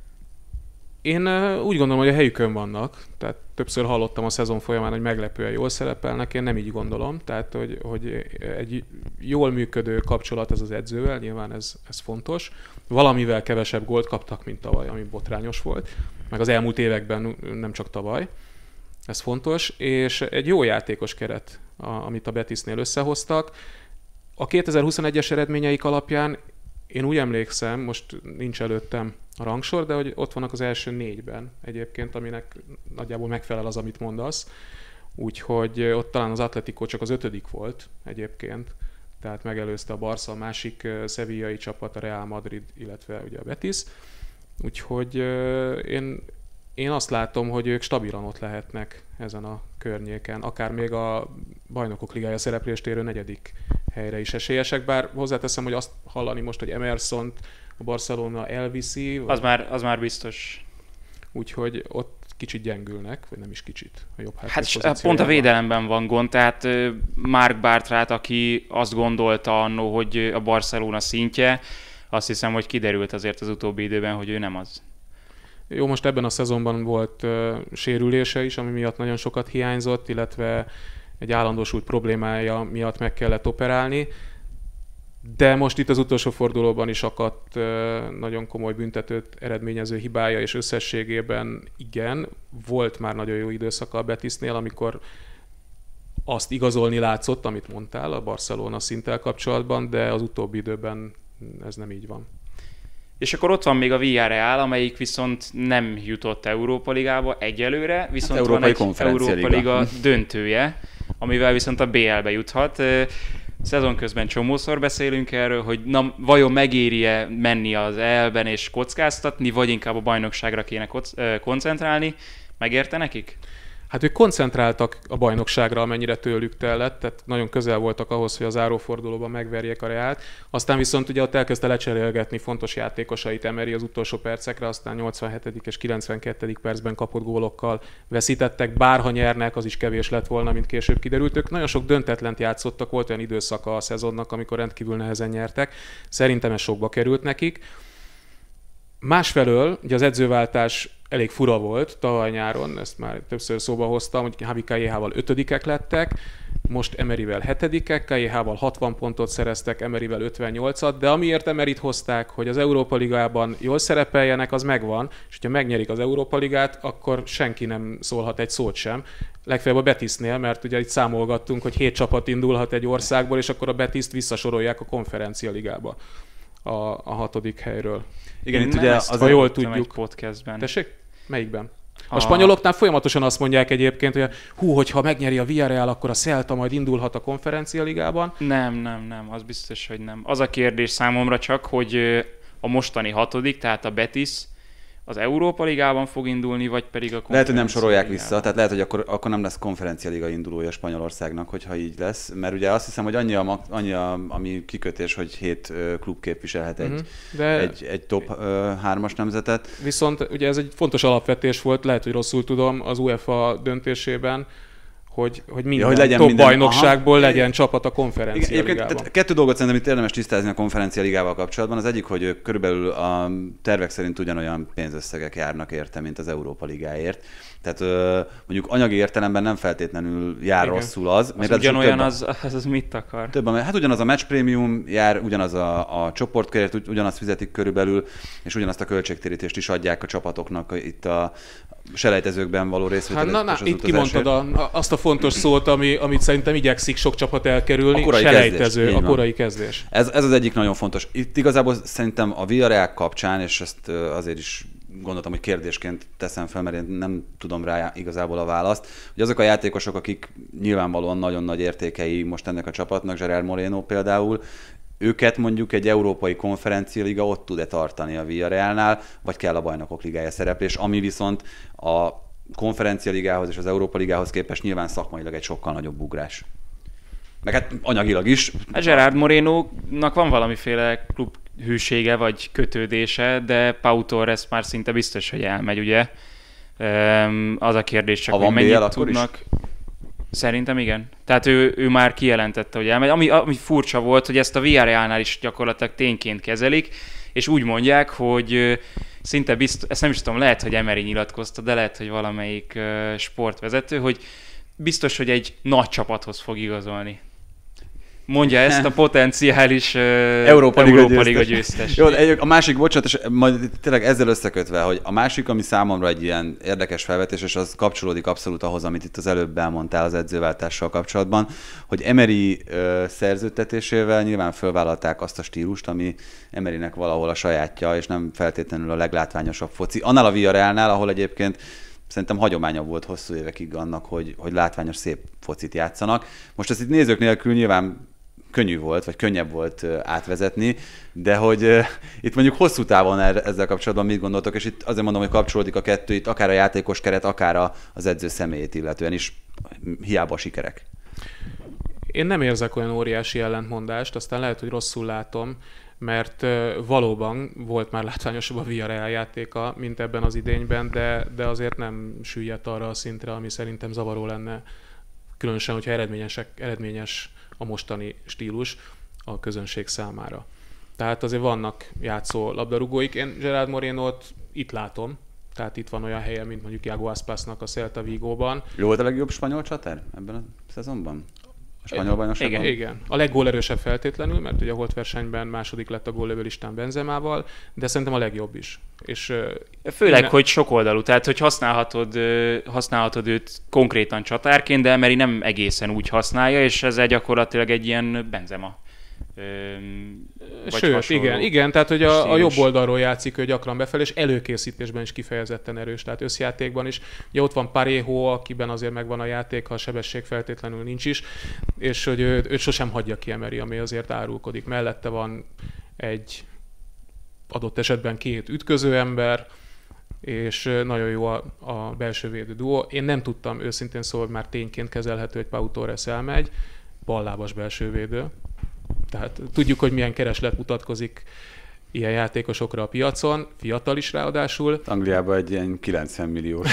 Én úgy gondolom, hogy a helyükön vannak. Tehát többször hallottam a szezon folyamán, hogy meglepően jól szerepelnek. Én nem így gondolom. Tehát, hogy egy jól működő kapcsolat ez az edzővel, nyilván ez fontos. Valamivel kevesebb gólt kaptak, mint tavaly, ami botrányos volt. Meg az elmúlt években, nem csak tavaly. Ez fontos. És egy jó játékos keret, amit a Betisnél összehoztak. A 2021-es eredményeik alapján én úgy emlékszem, most nincs előttem a rangsor, de hogy ott vannak az első 4-ben egyébként, aminek nagyjából megfelel az, amit mondasz. Úgyhogy ott talán az Atletico csak az 5. volt egyébként, tehát megelőzte a Barca, a másik szevillai csapat, a Real Madrid, illetve ugye a Betis. Úgyhogy én azt látom, hogy ők stabilan ott lehetnek ezen a környéken, akár még a Bajnokok Ligája szereplést érő 4. helyre is esélyesek, bár hozzáteszem, hogy azt hallani most, hogy Emersont a Barcelona elviszi. Az már biztos. Úgyhogy ott kicsit gyengülnek, vagy nem is kicsit a jobb Hát pont a védelemben van gond, tehát Marc Bartrát, aki azt gondolta annó, hogy a Barcelona szintje, azt hiszem, hogy kiderült azért az utóbbi időben, hogy ő nem az. Jó, most ebben a szezonban volt sérülése is, ami miatt nagyon sokat hiányzott, illetve egy állandósult problémája miatt meg kellett operálni. De most itt az utolsó fordulóban is akadt nagyon komoly büntetőt eredményező hibája, és összességében igen, volt már nagyon jó időszaka a Betisnél, amikor azt igazolni látszott, amit mondtál a Barcelona szinttel kapcsolatban, de az utóbbi időben ez nem így van. És akkor ott van még a Villarreal, amelyik viszont nem jutott Európa Ligába egyelőre, viszont van egy Európa Liga döntője, amivel viszont a BL-be juthat. Szezon közben csomószor beszélünk erről, hogy na, vajon megéri-e menni az EL-ben és kockáztatni, vagy inkább a bajnokságra kéne koncentrálni. Megérte nekik? Hát ők koncentráltak a bajnokságra, amennyire tőlük tellett, tehát nagyon közel voltak ahhoz, hogy a zárófordulóban megverjék a Reált. Aztán viszont ugye ott elkezdte lecserélgetni fontos játékosait Emery az utolsó percekre, aztán 87. és 92. percben kapott gólokkal veszítettek, bárha nyernek, az is kevés lett volna, mint később kiderült. Ők nagyon sok döntetlent játszottak, volt olyan időszaka a szezonnak, amikor rendkívül nehezen nyertek. Szerintem ez sokba került nekik. Másfelől, ugye az edzőváltás elég fura volt tavaly nyáron, ezt már többször szóba hoztam, hogy Javi Calleja-val 5-ek lettek, most Emeryvel 7-ek, Calleja-val 60 pontot szereztek, Emeryvel 58-at, de amiért Emeryt hozták, hogy az Európa Ligában jól szerepeljenek, az megvan, és hogyha megnyerik az Európa Ligát, akkor senki nem szólhat egy szót sem. Legfeljebb a Betisnél, mert ugye itt számolgattunk, hogy 7 csapat indulhat egy országból, és akkor a Betist visszasorolják a Konferencia Ligába a 6. helyről. Igen, itt ugye ha jól tudjuk. Podcastben. Tessék? Melyikben? A spanyoloknál folyamatosan azt mondják egyébként, hogy hogyha megnyeri a Villarreal, akkor a Celta majd indulhat a Konferencia Ligában. Nem, az biztos, hogy nem. Az a kérdés számomra csak, hogy a mostani 6., tehát a Betis az Európa Ligában fog indulni, vagy pedig a Konferencia Lehet, hogy nem sorolják Ligában. vissza, tehát lehet, hogy akkor nem lesz Konferencia Liga indulója Spanyolországnak, hogyha így lesz, mert ugye azt hiszem, hogy annyi ami kikötés, hogy 7 klub képviselhet egy top 3-as nemzetet. Viszont ugye ez egy fontos alapvetés volt, lehet, hogy rosszul tudom, az UEFA döntésében, hogy minden top bajnokságból legyen csapat a Konferencia Ligában. Tehát 2 dolgot szerintem itt érdemes tisztázni a Konferencia Ligával kapcsolatban. Az egyik, hogy körülbelül a tervek szerint ugyanolyan pénzösszegek járnak érte, mint az Európa Ligáért. Tehát mondjuk anyagi értelemben nem feltétlenül jár rosszul az. Az ugyanolyan, az mit akar? Hát ugyanaz a match prémium jár, ugyanaz a csoportkörért, ugyanazt fizetik körülbelül, és ugyanazt a költségtérítést is adják a csapatoknak itt a selejtezőkben való részvételét. Hát itt kimondtad azt a fontos szót, amit szerintem igyekszik sok csapat elkerülni, selejtező, a korai kezdés. Ez az egyik nagyon fontos. Itt igazából szerintem a Villarreal kapcsán, és ezt azért is gondoltam, hogy kérdésként teszem fel, mert én nem tudom rá igazából a választ, hogy azok a játékosok, akik nyilvánvalóan nagyon nagy értékei most ennek a csapatnak, Gerard Moreno például, őket mondjuk egy európai konferencia liga ott tud-e tartani a Villarrealnál, vagy kell a bajnokok ligája szereplés, ami viszont a konferencia ligához és az Európa ligához képest nyilván szakmailag egy sokkal nagyobb ugrás. Meg hát anyagilag is. A Gerard Moreno-nak van valamiféle klub hűsége vagy kötődése, de Pau Torres már szinte biztos, hogy elmegy, ugye? Az a kérdés csak, hogy mennyit tudnak. Szerintem igen. Tehát ő már kijelentette, hogy elmegy. Ami furcsa volt, hogy ezt a Villarrealnál is gyakorlatilag tényként kezelik, és úgy mondják, hogy szinte biztos, ezt nem is tudom, lehet, hogy Emery nyilatkozta, de lehet, hogy valamelyik sportvezető, hogy biztos, hogy egy nagy csapathoz fog igazolni. Mondja ezt a potenciális Európa Liga győztes. Jó, a másik, bocsánat, és majd tényleg ezzel összekötve, hogy a másik, ami számomra egy ilyen érdekes felvetés, és az kapcsolódik abszolút ahhoz, amit itt az előbb elmondtál az edzőváltással kapcsolatban, hogy Emery szerződtetésével nyilván fölvállalták azt a stílust, ami Emerynek valahol a sajátja, és nem feltétlenül a leglátványosabb foci. Annál a Villarrealnál, ahol egyébként szerintem hagyománya volt hosszú évekig annak, hogy látványos, szép focit játszanak. Most ezt itt nézők nélkül nyilván könnyű volt, vagy könnyebb volt átvezetni, de hogy itt mondjuk hosszú távon ezzel kapcsolatban mit gondoltok, és itt azért mondom, hogy kapcsolódik a kettő, itt akár a játékos keret, akár az edző személyét illetően is, hiába a sikerek. Én nem érzek olyan óriási ellentmondást, aztán lehet, hogy rosszul látom, mert valóban volt már látványosabb a Villarreal játéka, mint ebben az idényben, de azért nem süllyedt arra a szintre, ami szerintem zavaró lenne, különösen, hogyha eredményes a mostani stílus a közönség számára. Tehát azért vannak játszó labdarúgóik. Én Gerard Morenót itt látom, Tehát itt van olyan helye, mint mondjuk Iago Aspasnak a Celta Vigóban. Jó volt a legjobb spanyol csatár ebben a szezonban? A spanyol bajnokságban? Igen. A leggólerősebb feltétlenül, mert ugye a holt versenyben második lett a góllövő listán Benzemával, de szerintem a legjobb is. És, főleg, hogy sokoldalú, tehát hogy használhatod őt konkrétan csatárként, de Emery nem egészen úgy használja, és ez gyakorlatilag egy ilyen Benzema. Sőt, igen, tehát hogy a jobb oldalról játszik ő gyakran befelé, és előkészítésben is kifejezetten erős, tehát összjátékban is. Ugye ott van Parejo, akiben azért megvan a játék, ha a sebesség feltétlenül nincs is, és hogy őt sosem hagyja ki Emery, ami azért árulkodik. Mellette van egy adott esetben 2 ütköző ember, és nagyon jó a belső védő duó. Én nem tudtam őszintén szólva, hogy már tényként kezelhető, hogy Pau Torres elmegy, ballábas belső védő. Tehát tudjuk, hogy milyen kereslet mutatkozik ilyen játékosokra a piacon, fiatal is ráadásul. Angliában egy ilyen 90 milliós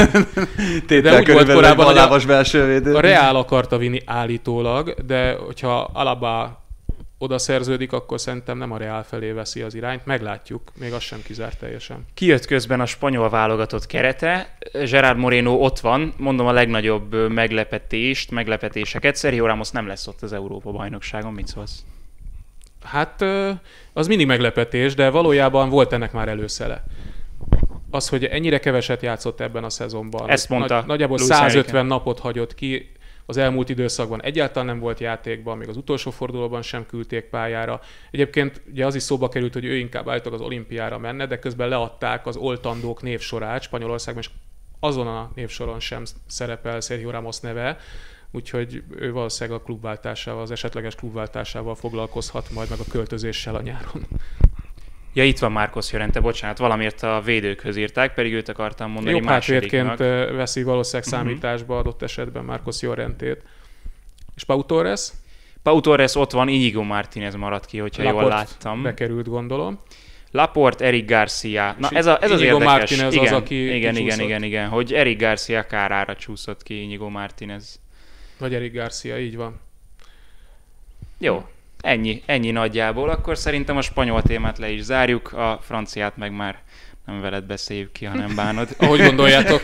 tétel körülbelül ballábas belső védő. A Real akarta vinni állítólag, de hogyha Alaba oda szerződik, akkor szerintem nem a Real felé veszi az irányt. Meglátjuk, még az sem kizárt teljesen. Kijött közben a spanyol válogatott kerete, Gerard Moreno ott van, mondom a legnagyobb meglepetéseket. Sergio Ramos nem lesz ott az Európa-bajnokságon, mit szólsz? Hát az mindig meglepetés, de valójában volt ennek már előszele. Az, hogy ennyire keveset játszott ebben a szezonban. Ezt mondta. Nagyjából 150 napot hagyott ki. Az elmúlt időszakban egyáltalán nem volt játékban, még az utolsó fordulóban sem küldték pályára. Egyébként ugye az is szóba került, hogy ő inkább állítólag az olimpiára menne, de közben leadták az oltandók névsorát Spanyolországban, és azon a névsoron sem szerepel Sergio Ramos neve, úgyhogy ő valószínűleg a klubváltásával, az esetleges klubváltásával foglalkozhat majd meg a költözéssel a nyáron. Ja, itt van Marcos Llorente, bocsánat, valamiért a védőkhöz írták, pedig őt akartam mondani jobb másodiknak. hátvédként veszi valószínűleg számításba adott esetben Marcos Llorentét. És Pau Torres? Pau Torres ott van, Íñigo Martínez maradt ki, hogyha Laporte jól láttam. bekerült, gondolom. Laporte, Eric Garcia. Na ez az érdekes. Martínez igen, az, aki igen, hogy Eric Garcia kárára csúszott ki Íñigo Martínez. Vagy Eric Garcia, így van. Jó. Ennyi nagyjából. Akkor szerintem a spanyol témát le is zárjuk, a franciát meg már nem veled beszéljük ki, ha nem bánod. Ahogy gondoljátok.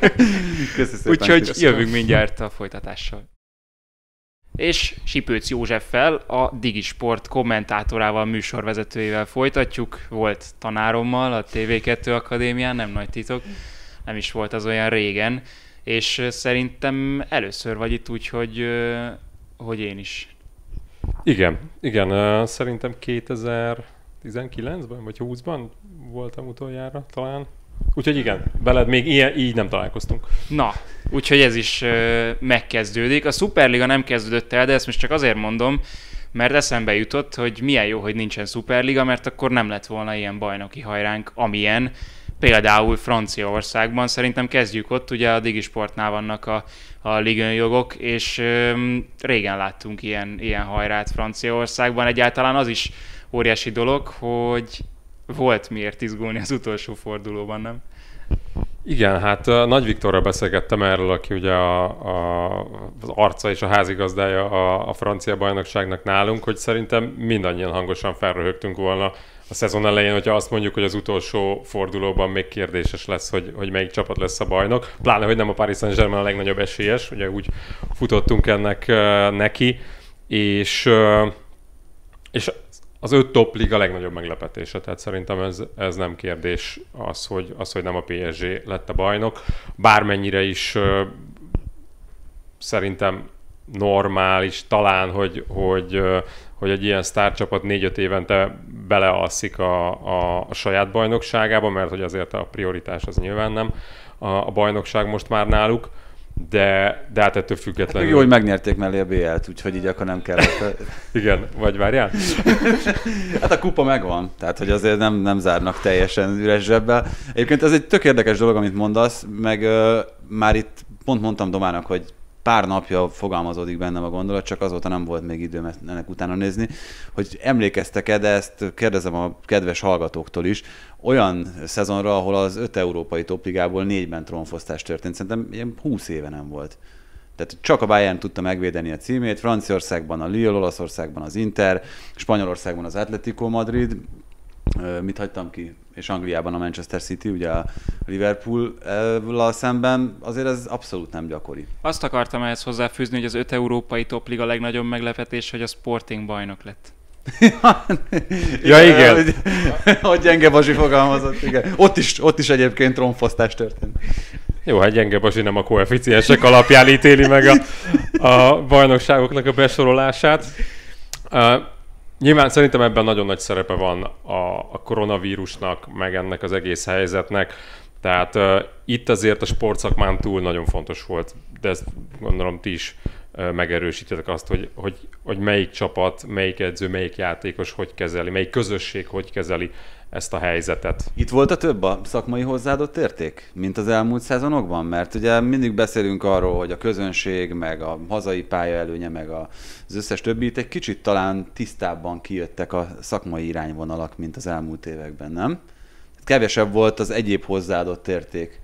Úgyhogy jövünk mindjárt a folytatással. És Sipőc Józseffel, a Digisport kommentátorával, műsorvezetőjével folytatjuk. Volt tanárommal a TV2 Akadémián, nem nagy titok, nem is volt az olyan régen, és szerintem először vagy itt, úgyhogy hogy én is. Igen, szerintem 2019-ben vagy 20-ban voltam utoljára talán. Úgyhogy igen, veled még így nem találkoztunk. Na, úgyhogy ez is megkezdődik. A Superliga nem kezdődött el, de ezt most csak azért mondom, mert eszembe jutott, hogy milyen jó, hogy nincsen Superliga, mert akkor nem lett volna ilyen bajnoki hajránk, amilyen például Franciaországban. Szerintem kezdjük ott, ugye a Digisportnál vannak a Ligue 1 jogok, és régen láttunk ilyen hajrát Franciaországban. Egyáltalán az is óriási dolog, hogy volt miért izgulni az utolsó fordulóban, nem? Igen, hát Nagy Viktorral beszélgettem erről, aki ugye az arca és a házigazdája a francia bajnokságnak nálunk, hogy szerintem mindannyian hangosan felröhögtünk volna a szezon elején, hogyha azt mondjuk, hogy az utolsó fordulóban még kérdéses lesz, hogy melyik csapat lesz a bajnok. Pláne, hogy nem a Paris Saint-Germain a legnagyobb esélyes, ugye úgy futottunk ennek neki, és az 5 top liga legnagyobb meglepetése, tehát szerintem ez nem kérdés az, hogy nem a PSG lett a bajnok. Bármennyire is szerintem normális talán, hogy egy ilyen sztárcsapat 4-5 évente belealszik a saját bajnokságába, mert hogy azért a prioritás az nyilván nem a bajnokság most már náluk, de hát ettől függetlenül... Hát jó, hogy megnyerték mellé a BL-t, úgyhogy így akkor nem kellett... Igen, vagy várjál? Hát a kupa megvan, tehát hogy azért nem zárnak teljesen üres zsebbel. Egyébként ez egy tök érdekes dolog, amit mondasz, meg már itt pont mondtam Domának, hogy pár napja fogalmazódik bennem a gondolat, csak azóta nem volt még időm ennek utána nézni, hogy emlékeztek-e, de ezt kérdezem a kedves hallgatóktól is, olyan szezonra, ahol az 5 európai topligából 4-ben trónfosztás történt, szerintem ilyen 20 éve nem volt. Tehát csak a Bayern tudta megvédeni a címét, Franciaországban a Lille, Olaszországban az Inter, Spanyolországban az Atlético Madrid, mit hagytam ki? és Angliában a Manchester City, ugye a Liverpool-lal szemben, azért ez abszolút nem gyakori. Azt akartam ehhez hozzáfűzni, hogy az 5 európai topliga legnagyobb meglepetés, hogy a Sporting bajnok lett. Ja, igen. Hogy Gyenge Bazsi fogalmazott, igen. Ott is egyébként trónfosztás történt. Jó, hát Gyenge Bazsi nem a koeficiensek alapján ítéli meg a bajnokságoknak a besorolását. Nyilván szerintem ebben nagyon nagy szerepe van a koronavírusnak, meg ennek az egész helyzetnek. Tehát itt azért a sportszakmán túl nagyon fontos volt, de ezt gondolom ti is megerősítetek azt, hogy melyik csapat, melyik edző, melyik játékos hogy kezeli, melyik közösség hogy kezeli ezt a helyzetet. Itt volt a több a szakmai hozzáadott érték, mint az elmúlt szezonokban? Mert ugye mindig beszélünk arról, hogy a közönség, meg a hazai pálya előnye, meg az összes többi, itt egy kicsit talán tisztábban kijöttek a szakmai irányvonalak, mint az elmúlt években, nem? Kevesebb volt az egyéb hozzáadott érték.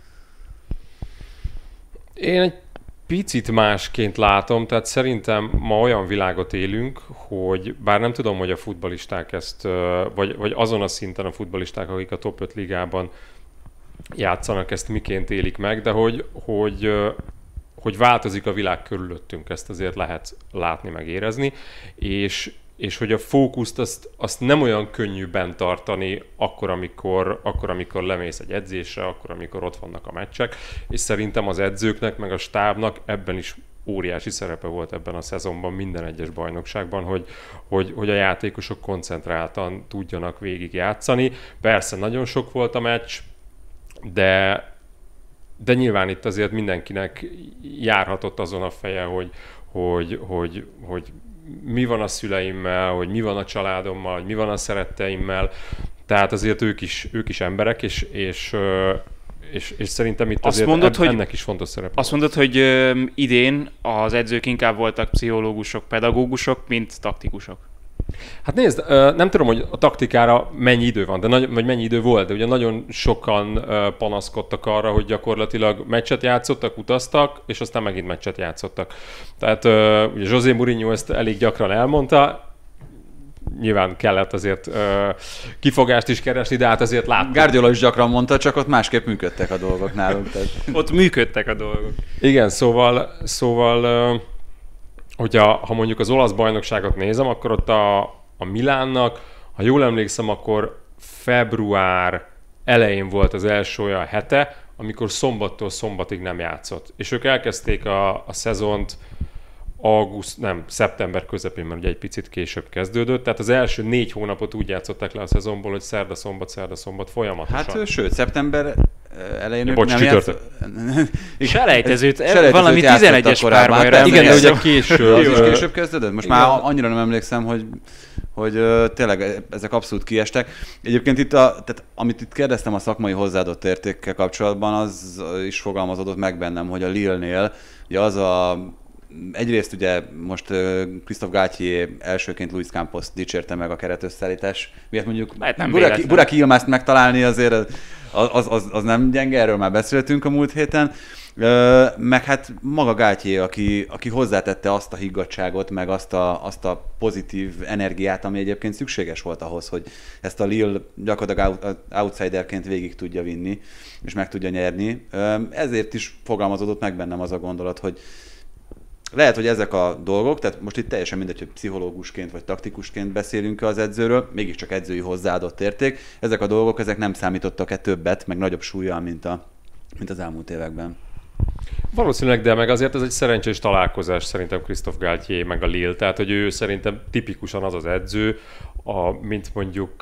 Én egy picit másként látom, tehát szerintem ma olyan világot élünk, hogy bár nem tudom, hogy a futballisták ezt, vagy azon a szinten a futballisták, akik a top 5 ligában játszanak, ezt miként élik meg, de hogy változik a világ körülöttünk, ezt azért lehet látni, meg érezni, és hogy a fókuszt azt nem olyan könnyű bent tartani akkor, amikor lemész egy edzésre, akkor, amikor ott vannak a meccsek, és szerintem az edzőknek, meg a stábnak ebben is óriási szerepe volt ebben a szezonban, minden egyes bajnokságban, hogy a játékosok koncentráltan tudjanak végig játszani. Persze nagyon sok volt a meccs, de nyilván itt azért mindenkinek járhatott azon a feje, hogy mi van a szüleimmel, hogy mi van a családommal, hogy mi van a szeretteimmel. Tehát azért ők is emberek, és szerintem itt azért ennek is fontos szerepe. Azt mondod, hogy idén az edzők inkább voltak pszichológusok, pedagógusok, mint taktikusok. Hát nézd, nem tudom, hogy a taktikára mennyi idő van, vagy mennyi idő volt, de ugye nagyon sokan panaszkodtak arra, hogy gyakorlatilag meccset játszottak, utaztak, és aztán megint meccset játszottak. Tehát ugye José Mourinho ezt elég gyakran elmondta, nyilván kellett azért kifogást is keresni, de hát azért láttuk. Guardiola is gyakran mondta, csak ott másképp működtek a dolgok nálunk. Tehát. Ott működtek a dolgok. Igen, szóval ha mondjuk az olasz bajnokságot nézem, akkor ott a Milánnak, ha jól emlékszem, akkor február elején volt az első olyan hete, amikor szombattól szombatig nem játszott. És ők elkezdték a szezont szeptember közepén, mert ugye egy picit később kezdődött. Tehát az első 4 hónapot úgy játszották le a szezonból, hogy szerda-szombat folyamatosan. Hát sőt, szeptember elején nem játszott. Selejtezőt valami 11-es párbajra. Igen, de ugye később kezdődött. Most már annyira nem emlékszem, hogy tényleg ezek abszolút kiestek. Egyébként tehát, amit itt kérdeztem a szakmai hozzáadott értékkel kapcsolatban, az is fogalmazódott meg bennem, hogy a Lille-nél ugye egyrészt ugye most Christophe Galtier elsőként Luis Campos dicsérte meg a keretösszeállítás miatt, mondjuk Burak Yilmazt megtalálni azért az nem gyenge, erről már beszéltünk a múlt héten, meg hát maga Galtier, aki hozzátette azt a higgadtságot, meg azt a pozitív energiát, ami egyébként szükséges volt ahhoz, hogy ezt a Lille gyakorlatilag outsiderként végig tudja vinni, és meg tudja nyerni. Ezért is fogalmazódott meg bennem az a gondolat, hogy lehet, hogy ezek a dolgok, tehát most itt teljesen mindegy, hogy pszichológusként vagy taktikusként beszélünk az edzőről, mégiscsak edzői hozzáadott érték. Ezek a dolgok, ezek nem számítottak többet, meg nagyobb súllyal, mint az elmúlt években. Valószínűleg, de meg azért ez egy szerencsés találkozás szerintem Christophe Galtier meg a Lille, tehát hogy ő szerintem tipikusan az edző, mint mondjuk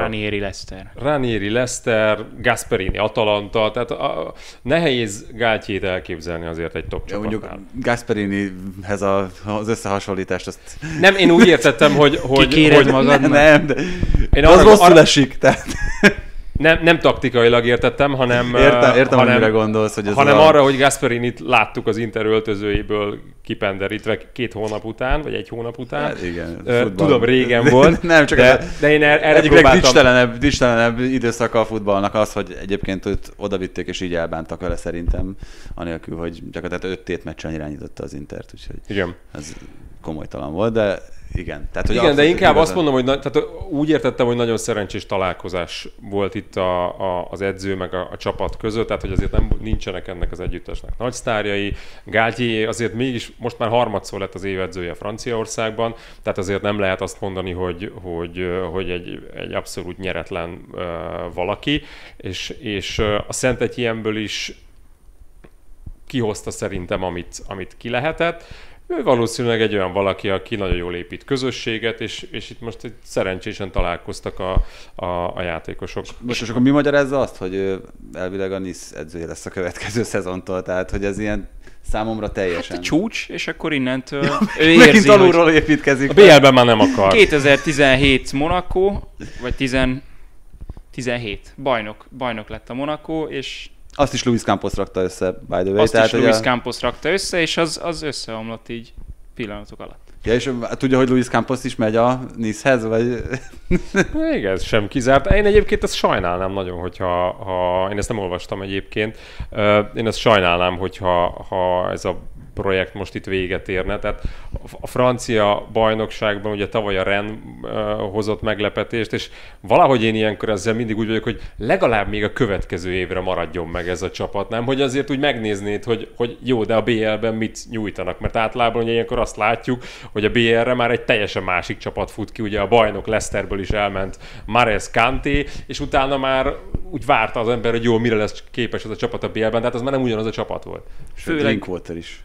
Ranieri Leicester, Gasperini Atalanta, tehát nehéz Galtiert elképzelni azért egy top csapatnál. Mondjuk Gasperinihez az összehasonlítást azt... Nem, én úgy értettem, hogy kikéred magadnak. Nem, de az rosszul esik, tehát... Nem taktikailag értettem, hanem... Értem, hogy mire gondolsz, hogy ez hanem arra, hogy Gasperinit láttuk az Inter öltözőjéből kipenderítve 2 hónap után, vagy 1 hónap után. Hát igen. Tudom, régen volt. Nem, csak de én erre egyik próbáltam... legdicstelenebb időszaka a futballnak az, hogy egyébként őt odavitték és így elbántak vele szerintem, anélkül, hogy gyakorlatilag 5 tétmeccsen irányította az Intert, úgyhogy igen. ez komolytalan volt, de igen. Tehát, hogy igen, de inkább igazán... azt mondom, hogy tehát úgy értettem, hogy nagyon szerencsés találkozás volt itt az edző meg a csapat között, tehát hogy azért nincsenek ennek az együttesnek nagy sztárjai. Galtier azért mégis most már harmadszor lett az évedzője Franciaországban, tehát azért nem lehet azt mondani, hogy egy abszolút nyeretlen valaki, és a Saint-Étienne-ből is kihozta szerintem, amit ki lehetett. Ő valószínűleg egy olyan valaki, aki nagyon jól épít közösséget, és itt most szerencsésen találkoztak a játékosok. Most akkor mi magyarázza azt, hogy ő elvileg a Nice edzője lesz a következő szezontól? Tehát, hogy ez ilyen számomra teljesen... Hát csúcs, és akkor innentől ő érzi, megint alulról építkezik. A BL-ben már nem akar. 2017 Monaco, vagy 17 bajnok lett a Monaco, és azt is Luis Campos rakta össze, by the way. Azt tehát, is Luis Campos rakta össze, és az összeomlott így pillanatok alatt. Ja, és tudja, hogy Luis Campos is megy a Nice-hez, vagy... Igen, ez sem kizárt. Én egyébként ezt sajnálnám nagyon, hogyha én ezt nem olvastam egyébként, én ezt sajnálnám, hogyha ez a projekt most itt véget érne. Tehát a francia bajnokságban ugye tavaly a Rennes hozott meglepetést, és valahogy én ilyenkor ezzel mindig úgy vagyok, hogy legalább még a következő évre maradjon meg ez a csapat, nem? Hogy azért úgy megnéznéd, hogy jó, de a BL-ben mit nyújtanak, mert általában ugye ilyenkor azt látjuk, hogy a BL-re már egy teljesen másik csapat fut ki, ugye a bajnok Leicesterből is elment Mahrez, Kanté, és utána már úgy várta az ember, hogy jó, mire lesz képes az a csapat a BL-ben, tehát az már nem ugyanaz a csapat volt. Főleg Drinkwater is.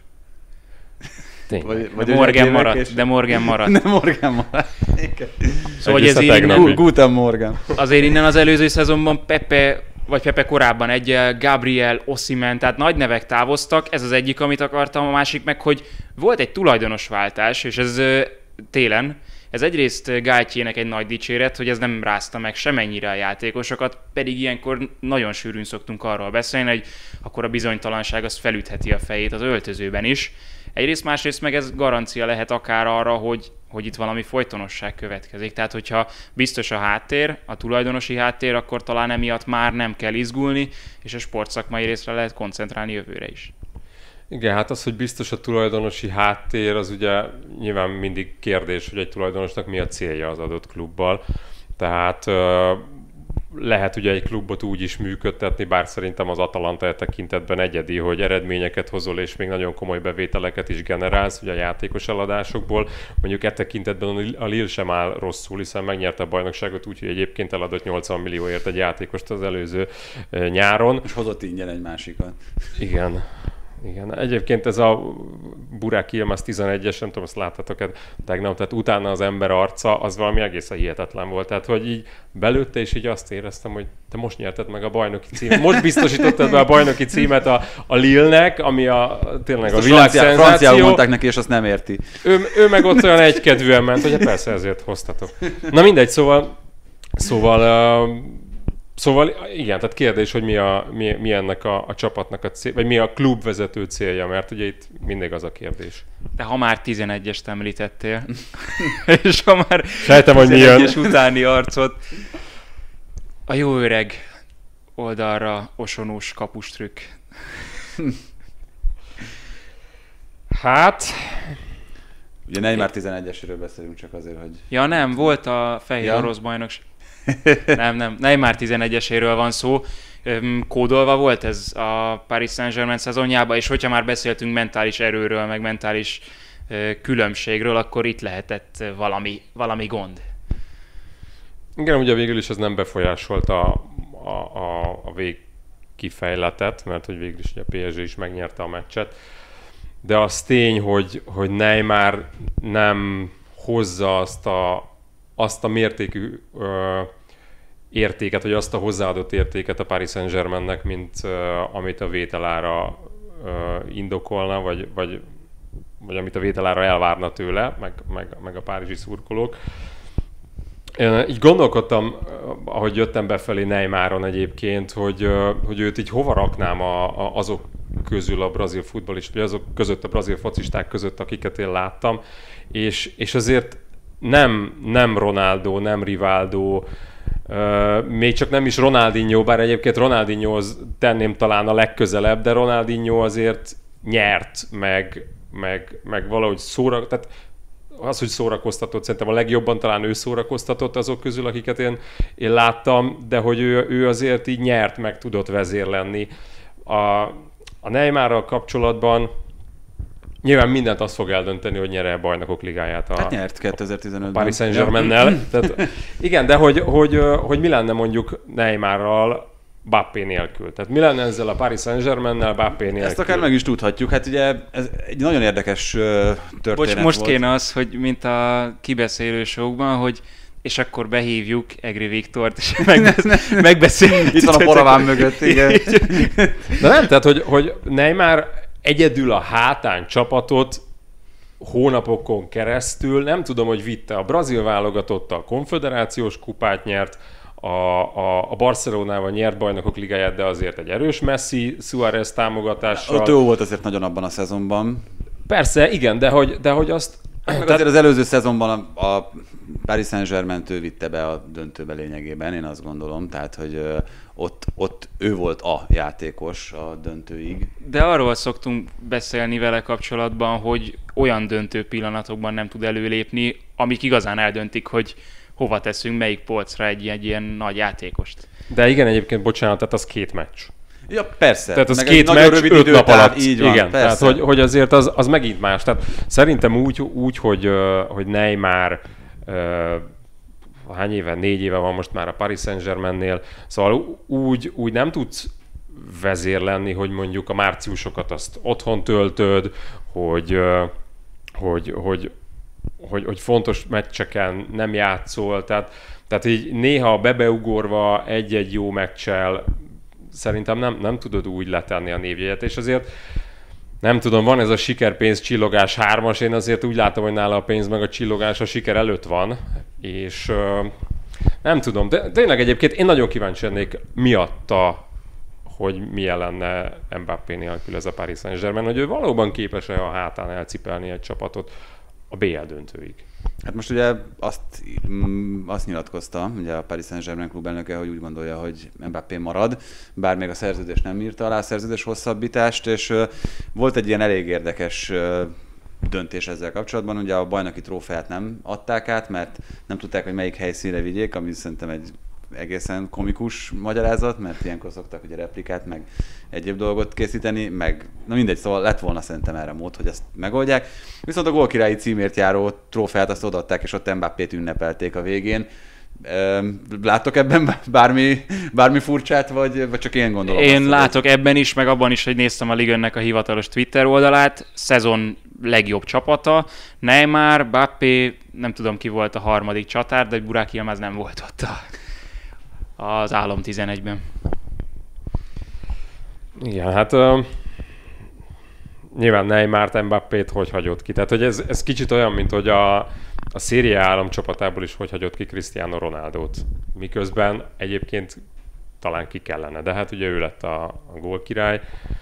Vagy Morgan maradt, de Morgan maradt. Nem Morgan maradt. Szóval, hogy ez így Guten Morgan. Azért innen az előző szezonban Pepe korábban egy Gabriel, Osimhen, tehát nagy nevek távoztak, ez az egyik, amit akartam, a másik meg, hogy volt egy tulajdonosváltás, és ez télen, ez egyrészt Galtiernek egy nagy dicséret, hogy ez nem rázta meg semennyire a játékosokat, pedig ilyenkor nagyon sűrűn szoktunk arról beszélni, hogy akkor a bizonytalanság az felütheti a fejét az öltözőben is. Egyrészt, másrészt meg ez garancia lehet akár arra, hogy itt valami folytonosság következik. Tehát, hogyha biztos a háttér, a tulajdonosi háttér, akkor talán emiatt már nem kell izgulni, és a sportszakmai részre lehet koncentrálni jövőre is. Igen, hát az, hogy biztos a tulajdonosi háttér, az ugye nyilván mindig kérdés, hogy egy tulajdonosnak mi a célja az adott klubbal. Tehát lehet ugye egy klubot úgy is működtetni, bár szerintem az Atalanta tekintetben egyedi, hogy eredményeket hozol, és még nagyon komoly bevételeket is generálsz ugye a játékos eladásokból. Mondjuk tekintetben a Lille sem áll rosszul, hiszen megnyerte a bajnokságot úgy, hogy egyébként eladott 80 millióért egy játékost az előző nyáron. És hozott ingyen egy másikat. Igen. Igen, egyébként ez a Burak Yilmaz 11-es, nem tudom, azt láttatok tegnap, tehát utána az ember arca, az valami egészen hihetetlen volt. Tehát, hogy így belőtte, és így azt éreztem, hogy te most nyerted meg a bajnoki címet. Most biztosítottad be a bajnoki címet a Lille-nek, ami tényleg a világszenzáció. Franciául mondták neki, és azt nem érti. Ő meg ott olyan egykedvűen ment, hogy persze ezért hoztatok. Na mindegy, Szóval igen, tehát kérdés, hogy mi ennek a csapatnak a cél, vagy mi a klubvezető célja, mert ugye itt mindig az a kérdés. De ha már 11-est említettél, és ha már sejtem, hogy 11-es utáni arcot, a jó öreg oldalra osonós kapustrükk. Hát... Ugye Neymar 11-eséről beszélünk csak azért, hogy... Ja nem, volt a fehér orosz bajnokság. Nem. Neymar 11-eséről van szó. Kódolva volt ez a Paris Saint-Germain szezonjában, és hogyha már beszéltünk mentális erőről, meg mentális különbségről, akkor itt lehetett valami gond. Igen, ugye végül is ez nem befolyásolta a végkifejletet, mert hogy végül is a PSG is megnyerte a meccset. De az tény, hogy Neymar nem hozza azt a mértékű értéket, vagy azt a hozzáadott értéket a Paris Saint-Germainnek, mint amit a vételára indokolna, vagy amit a vételára elvárna tőle, meg a párizsi szurkolók. Így gondolkodtam, ahogy jöttem befelé Neymaron egyébként, hogy őt így hova raknám azok közül a brazil futballist, vagy azok között a brazil focisták között, akiket én láttam, és azért nem Ronaldo, nem Rivaldo, még csak nem is Ronaldinho, bár egyébként Ronaldinhohoz tenném talán a legközelebb, de Ronaldinho azért nyert, meg valahogy tehát hogy szórakoztatott, szerintem a legjobban talán ő szórakoztatott azok közül, akiket én láttam, de hogy ő azért így nyert, meg tudott vezér lenni. A Neymarral kapcsolatban nyilván mindent azt fog eldönteni, hogy nyer-e a Bajnokok Ligáját hát nyert 2015-ben. Paris Saint-Germain-nel. Tehát, igen, de hogy mi lenne mondjuk Neymarral Mbappé nélkül? Tehát mi lenne ezzel a Paris Saint-Germain-nel Mbappé nélkül? Ezt akár meg is tudhatjuk. Hát ugye ez egy nagyon érdekes történet most volt. kéne az, hogy mint a kibeszélő showkban, hogy és akkor behívjuk Egri Viktort, és megbeszéljük. Itt van a paraván mögött, igen. De nem, tehát hogy Neymar egyedül a hátán csapatot hónapokon keresztül, nem tudom, hogy vitte a brazil válogatottal, a konföderációs kupát nyert, a Barcelonával nyert Bajnokok Ligáját, de azért egy erős Messi, Suárez támogatással. Ott jó volt azért nagyon abban a szezonban. Persze, igen, de hogy azt... Meg azért az előző szezonban a Paris Saint-Germain vitte be a döntőbe lényegében, én azt gondolom, tehát hogy ott ő volt a játékos a döntőig. De arról szoktunk beszélni vele kapcsolatban, hogy olyan döntő pillanatokban nem tud előlépni, amik igazán eldöntik, hogy hova teszünk, melyik polcra egy ilyen nagy játékost. De igen, egyébként bocsánat, tehát az 2 meccs. Ja, persze. Tehát az meg 2 meccs, 5 nap alatt. Így van, igen, persze. tehát hogy azért az megint más. Tehát szerintem úgy hogy Neymar hány éve, 4 éve van most már a Paris Saint-Germainnél, szóval úgy nem tudsz vezér lenni, hogy mondjuk a márciusokat azt otthon töltöd, hogy fontos meccseken nem játszol, tehát így néha bebeugorva egy-egy jó meccsel szerintem nem tudod úgy letenni a névjegyet, és azért nem tudom, van ez a siker-pénz csillogás 3-as, én azért úgy látom, hogy nála a pénz meg a csillogás a siker előtt van, és nem tudom, de tényleg egyébként én nagyon kíváncsi lennék miatta, hogy milyen lenne Mbappé nélkül ez a Paris Saint-Germain, hogy ő valóban képes-e a hátán elcipelni egy csapatot a BL döntőig. Hát most ugye azt nyilatkozta, ugye a Paris Saint-Germain klub elnöke, hogy úgy gondolja, hogy Mbappé marad, bár még a szerződés nem írta alá, a szerződés hosszabbítást, és volt egy ilyen elég érdekes döntés ezzel kapcsolatban. Ugye a bajnoki trófeát nem adták át, mert nem tudták, hogy melyik helyszínre vigyék, ami szerintem egy egészen komikus magyarázat, mert ilyenkor szoktak ugye replikát, meg egyéb dolgot készíteni, meg na mindegy, szóval lett volna szerintem erre mód, hogy ezt megoldják. Viszont a gólkirályi címért járó trófeát azt odaadták, és ott Mbappét ünnepelték a végén. Láttok ebben bármi furcsát, vagy csak én gondolom? Én látok ebben is, meg abban is, hogy néztem a Ligue-nek a hivatalos Twitter oldalát, szezon legjobb csapata, Neymar, Mbappé, nem tudom ki volt a harmadik csatár, de Burak Yilmaz nem volt ott az Álom 11-ben. Igen, hát nyilván Neymart, Mbappét hogy hagyott ki. Tehát, hogy ez kicsit olyan, mint hogy a Serie A államcsapatából is hogy hagyott ki Cristiano Ronaldót. Miközben egyébként talán ki kellene, de hát ugye ő lett a gólkirály.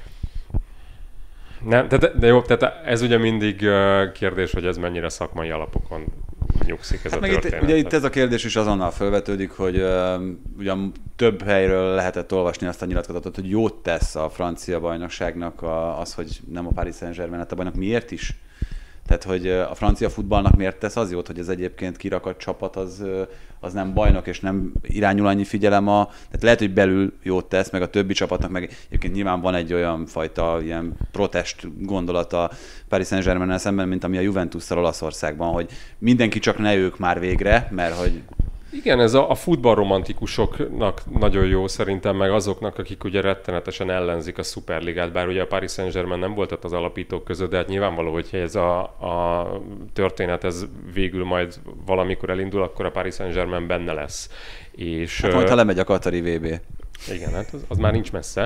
Nem, de jó, tehát ez ugye mindig kérdés, hogy ez mennyire szakmai alapokon nyugszik ez hát a történet. Ugye itt ez a kérdés is azonnal felvetődik, hogy ugyan több helyről lehetett olvasni azt a nyilatkozatot, hogy jót tesz a francia bajnokságnak az, hogy nem a Paris Saint-Germain lett a bajnok. Miért is? Tehát, hogy a francia futballnak miért tesz az jót, hogy ez egyébként kirakat csapat az nem bajnok, és nem irányul annyi figyelem tehát lehet, hogy belül jót tesz, meg a többi csapatnak, meg egyébként nyilván van egy olyan fajta ilyen protest gondolata Paris Saint-Germain-nel szemben, mint ami a Juventusszal Olaszországban, hogy mindenki csak ne ők már végre, mert hogy... Igen, ez a futballromantikusoknak nagyon jó szerintem, meg azoknak, akik ugye rettenetesen ellenzik a Szuperligát, bár ugye a Paris Saint-Germain nem volt ott az alapítók között, de hát nyilvánvaló, hogy ez a történet ez végül majd valamikor elindul, akkor a Paris Saint-Germain benne lesz. És, hát majd, ha lemegy a Katari VB. Igen, hát az már nincs messze.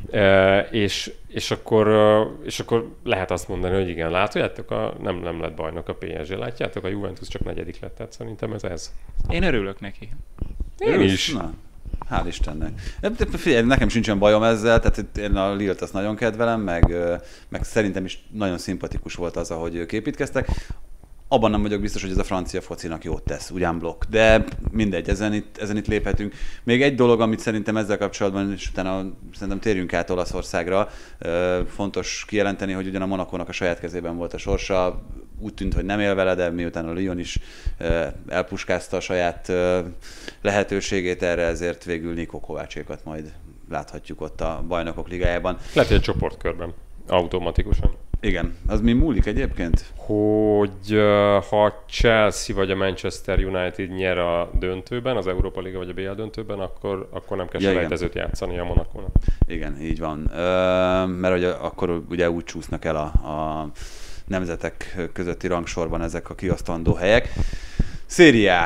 És akkor lehet azt mondani, hogy igen, látjátok, nem lett bajnok a PSG, látjátok, a Juventus csak 4. lett, tehát szerintem ez. Én örülök neki. Én is. Na, hál' Istennek. Figyelj, nekem sincsen bajom ezzel, tehát én a Lille-t azt nagyon kedvelem, meg szerintem is nagyon szimpatikus volt az, ahogy ők építkeztek. Abban nem vagyok biztos, hogy ez a francia focinak jót tesz, ugyan blokk, de mindegy, ezen itt léphetünk. Még egy dolog, amit szerintem ezzel kapcsolatban, és utána szerintem térjünk át Olaszországra, fontos kijelenteni, hogy ugyan a Monacónak a saját kezében volt a sorsa, úgy tűnt, hogy nem él vele, de miután a Lyon is elpuskázta a saját lehetőségét erre, ezért végül Niko Kovácsékat majd láthatjuk ott a Bajnokok Ligájában. Lehet, hogy a csoportkörben automatikusan. Igen. Az mi múlik egyébként? Hogy ha Chelsea vagy a Manchester United nyer a döntőben, az Európa Liga vagy a BL döntőben, akkor nem kell selejtezőt játszani a Monacónak. Igen, így van. Mert hogy akkor ugye úgy csúsznak el a nemzetek közötti rangsorban ezek a kiosztandó helyek. Serie A.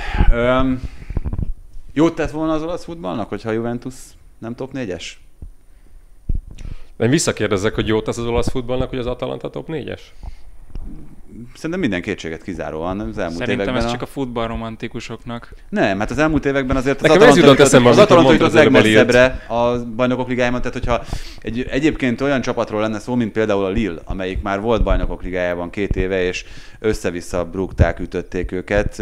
Jót tett volna az olasz futballnak, hogyha a Juventus nem top 4-es? Én visszakérdezek, hogy jót tesz az olasz futballnak, hogy az Atalanta top 4-es? Szerintem minden kétséget kizáróan. Az elmúlt Szerintem években ez csak a futballromantikusoknak. Nem, hát az elmúlt években azért Nekem ez jutott eszembe, az amit Atalanta mondtad jutott az előbb a legmesszebbre a Bajnokok Ligájában, tehát hogyha egyébként olyan csapatról lenne szó, mint például a Lille, amelyik már volt Bajnokok Ligájában 2 éve, és össze-vissza brúgták, ütötték őket,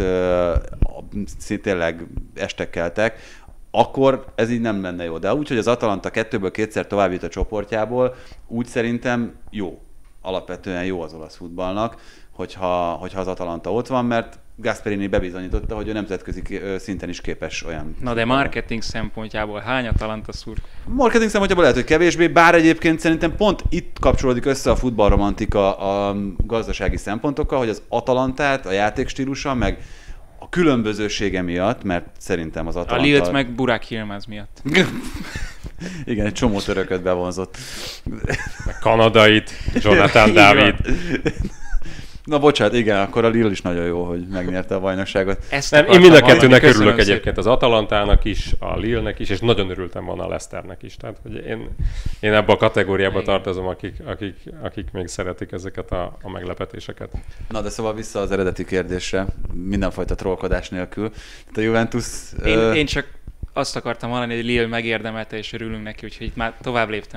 tényleg estek keltek, akkor ez így nem lenne jó. De úgy, hogy az Atalanta 2-ből 2-szer tovább jut a csoportjából, úgy szerintem jó. Alapvetően jó az olasz futballnak, hogyha az Atalanta ott van, mert Gasperini bebizonyította, hogy ő nemzetközi szinten is képes olyan. Na de marketing szempontjából hány Atalanta szurkoló? Marketing szempontjából lehet, hogy kevésbé, bár egyébként szerintem pont itt kapcsolódik össze a futballromantika a gazdasági szempontokkal, hogy az Atalantát, a játékstílusa, meg a különbözősége miatt, mert szerintem az Atalanta... A Lille-t meg Burak Yilmaz miatt. Igen, egy csomó törököt bevonzott. Meg kanadait, Jonathan David. Na bocsánat, igen, akkor a Lille is nagyon jó, hogy megnyerte a bajnokságot. Én mind a kettőnek örülök egyébként, az Atalantának is, a Lille-nek is, és nagyon örültem volna a Leicesternek is. Tehát, hogy én ebbe a kategóriába tartozom, akik még szeretik ezeket a meglepetéseket. Na de szóval vissza az eredeti kérdésre, mindenfajta trollkodás nélkül. Tehát a Juventus... Én csak azt akartam hallani, hogy Lille megérdemelte, és örülünk neki, úgyhogy itt már tovább léptem.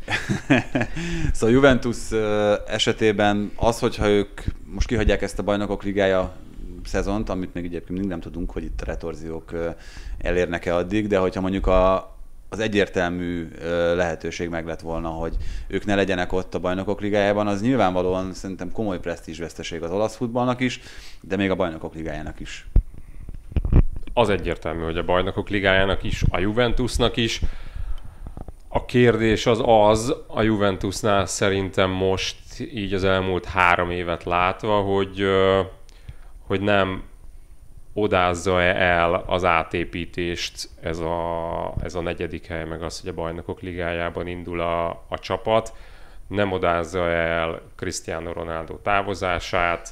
Szóval Juventus esetében az, hogyha ők most kihagyják ezt a Bajnokok Ligája szezont, amit még egyébként mindig nem tudunk, hogy itt a retorziók elérnek-e addig, de hogyha mondjuk az egyértelmű lehetőség meg lett volna, hogy ők ne legyenek ott a Bajnokok Ligájában, az nyilvánvalóan szerintem komoly presztízsveszteség az olasz futballnak is, de még a Bajnokok Ligájának is. Az egyértelmű, hogy a Bajnokok Ligájának is, a Juventusnak is. A kérdés az a Juventusnál szerintem most így az elmúlt 3 évet látva, hogy nem odázza el az átépítést ez a 4. hely, meg az, hogy a Bajnokok Ligájában indul a csapat, nem odázza el Cristiano Ronaldo távozását.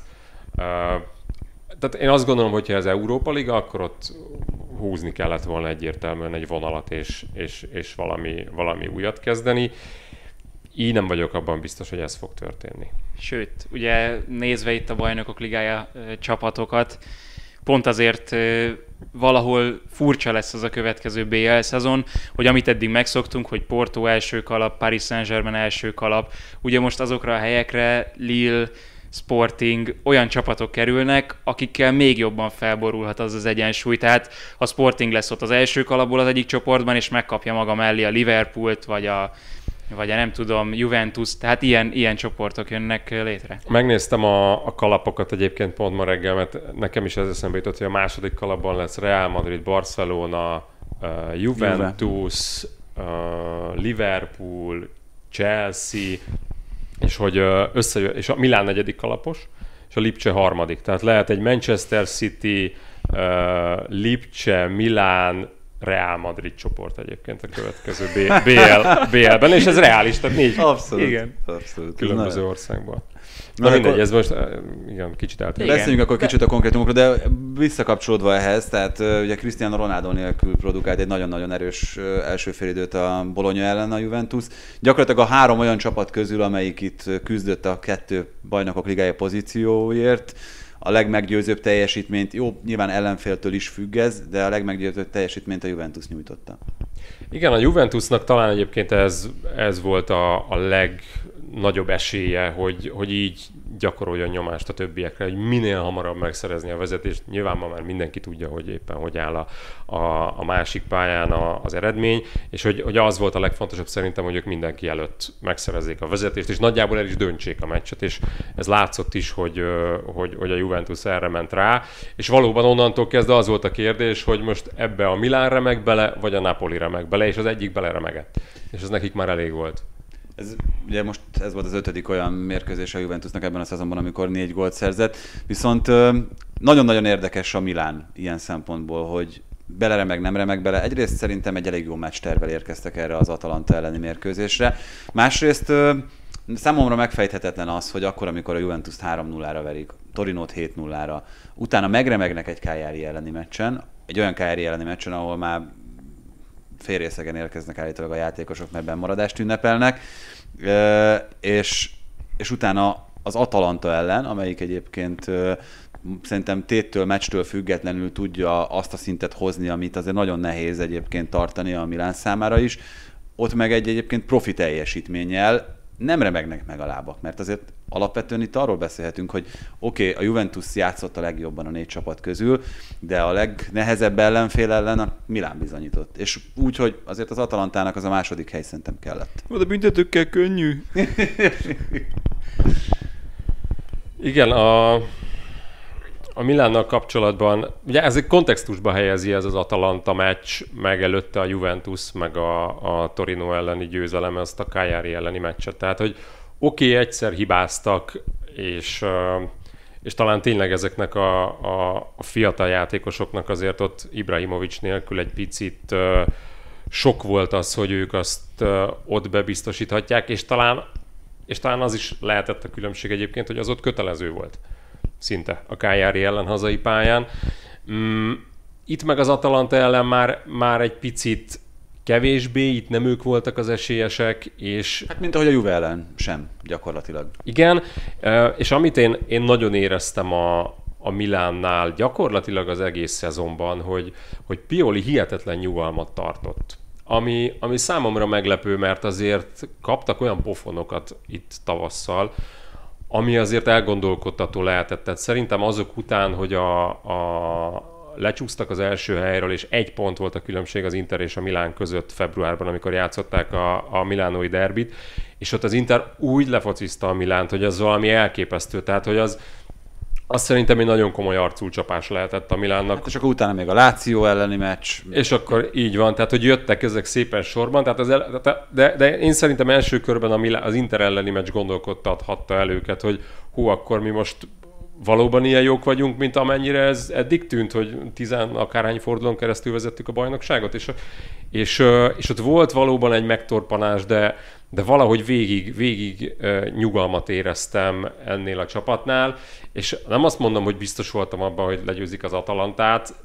Tehát én azt gondolom, hogy ha ez Európa Liga, akkor ott húzni kellett volna egyértelműen egy vonalat, és valami újat kezdeni. Így nem vagyok abban biztos, hogy ez fog történni. Sőt, ugye nézve itt a Bajnokok Ligája csapatokat, pont azért valahol furcsa lesz az a következő BL szezon, hogy amit eddig megszoktunk, hogy Porto első kalap, Paris Saint-Germain első kalap, ugye most azokra a helyekre Lille, Sporting, olyan csapatok kerülnek, akikkel még jobban felborulhat az egyensúly. Tehát a Sporting lesz ott az első kalapból az egyik csoportban, és megkapja maga mellé a Liverpoolt, vagy a nem tudom, Juventus, tehát ilyen csoportok jönnek létre. Megnéztem a kalapokat egyébként pont ma reggel, mert nekem is ez eszembe jutott, hogy a második kalapban lesz Real Madrid, Barcelona, Juventus, Liverpool, Chelsea, és hogy összejön, és a Milán 4. kalapos, és a Lipcse 3. Tehát lehet egy Manchester City, Lipcse, Milán, Real Madrid csoport egyébként a következő BL-ben, és ez reális, tehát 4 abszolút, igen, abszolút. különböző országból. Na mindegy, ez most igen, kicsit eltérő. Beszéljünk akkor kicsit a konkrétumokról, de visszakapcsolódva ehhez, tehát ugye Cristiano Ronaldo nélkül produkált egy nagyon-nagyon erős első félidőt a Bologna ellen a Juventus. Gyakorlatilag a 3 olyan csapat közül, amelyik itt küzdött a 2 Bajnokok Ligája pozícióért, a legmeggyőzőbb teljesítményt, jó, nyilván ellenféltől is függ ez, de a legmeggyőzőbb teljesítményt a Juventus nyújtotta. Igen, a Juventusnak talán egyébként ez volt a nagyobb esélye, hogy így gyakoroljon nyomást a többiekre, hogy minél hamarabb megszerezni a vezetést. Nyilván ma már mindenki tudja, hogy éppen hogy áll a másik pályán az eredmény, és hogy az volt a legfontosabb szerintem, hogy ők mindenki előtt megszerezzék a vezetést, és nagyjából el is döntsék a meccset, és ez látszott is, hogy a Juventus erre ment rá, és valóban onnantól kezdve az volt a kérdés, hogy most ebbe a Milán remek bele, vagy a Napoli remek bele, és az egyik bele remegett. És ez nekik már elég volt. Ugye most ez volt az 5. olyan mérkőzés a Juventusnak ebben a szezonban, amikor 4 gólt szerzett. Viszont nagyon-nagyon érdekes a Milán ilyen szempontból, hogy beleremeg, nem remeg bele. Egyrészt szerintem egy elég jó meccstervvel érkeztek erre az Atalanta elleni mérkőzésre. Másrészt számomra megfejthetetlen az, hogy akkor, amikor a Juventus 3-0-ra verik, Torinót 7-0-ra, utána megremegnek egy Cagliari elleni meccsen, egy olyan Cagliari elleni meccsen, ahol már félrészegen érkeznek állítólag a játékosok, mert bennmaradást ünnepelnek, és utána az Atalanta ellen, amelyik egyébként szerintem téttől, meccstől függetlenül tudja azt a szintet hozni, amit azért nagyon nehéz egyébként tartani a Milán számára is, ott meg egy egyébként profi teljesítménnyel nem remegnek meg a lábak, mert azért alapvetően itt arról beszélhetünk, hogy oké, a Juventus játszott a legjobban a 4 csapat közül, de a legnehezebb ellenfél ellen a Milán bizonyított. És úgy, hogy azért az Atalantának az a második hely szerintem kellett. De büntetőkkel könnyű. Igen, a Milánnal kapcsolatban, ugye ez egy kontextusba helyezi ez az Atalanta meccs, meg előtte a Juventus, meg a Torino elleni győzelem, ezt a Cagliari elleni meccset. Tehát, hogy oké, egyszer hibáztak, és talán tényleg ezeknek a fiatal játékosoknak azért ott Ibrahimovic nélkül egy picit sok volt az, hogy ők azt ott bebiztosíthatják, és talán az is lehetett a különbség egyébként, hogy az ott kötelező volt. Szinte a Cagliari ellen hazai pályán. Itt meg az Atalanta ellen már egy picit kevésbé, itt nem ők voltak az esélyesek, és... Hát mint ahogy a Juve ellen sem, gyakorlatilag. Igen, és amit én nagyon éreztem a Milánnál gyakorlatilag az egész szezonban, hogy Pioli hihetetlen nyugalmat tartott. Ami számomra meglepő, mert azért kaptak olyan pofonokat itt tavasszal, ami azért elgondolkodtató lehetett. Tehát szerintem azok után, hogy lecsúsztak az első helyről, és 1 pont volt a különbség az Inter és a Milán között februárban, amikor játszották a milánói derbit, és ott az Inter úgy lefocizta a Milánt, hogy az valami elképesztő. Tehát, hogy az szerintem egy nagyon komoly arcúcsapás lehetett a Milánnak. Hát és akkor utána még a Lazio elleni meccs. És akkor így van, tehát hogy jöttek ezek szépen sorban, tehát de én szerintem első körben az Inter elleni meccs gondolkodtathatta el őket, hogy akkor mi most valóban ilyen jók vagyunk, mint amennyire ez eddig tűnt, hogy 10 akárhány fordulón keresztül vezettük a bajnokságot, és ott volt valóban egy megtorpanás, de valahogy végig nyugalmat éreztem ennél a csapatnál, és nem azt mondom, hogy biztos voltam abban, hogy legyőzik az Atalantát,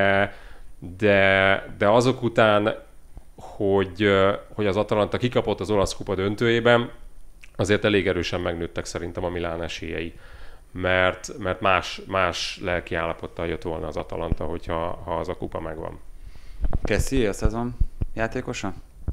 de azok után, hogy az Atalanta kikapott az olasz kupa döntőjében, azért elég erősen megnőttek szerintem a Milán esélyei. Mert más lelki állapottal jött volna az Atalanta, hogyha az a kupa megvan. Kessi a szezon játékosa?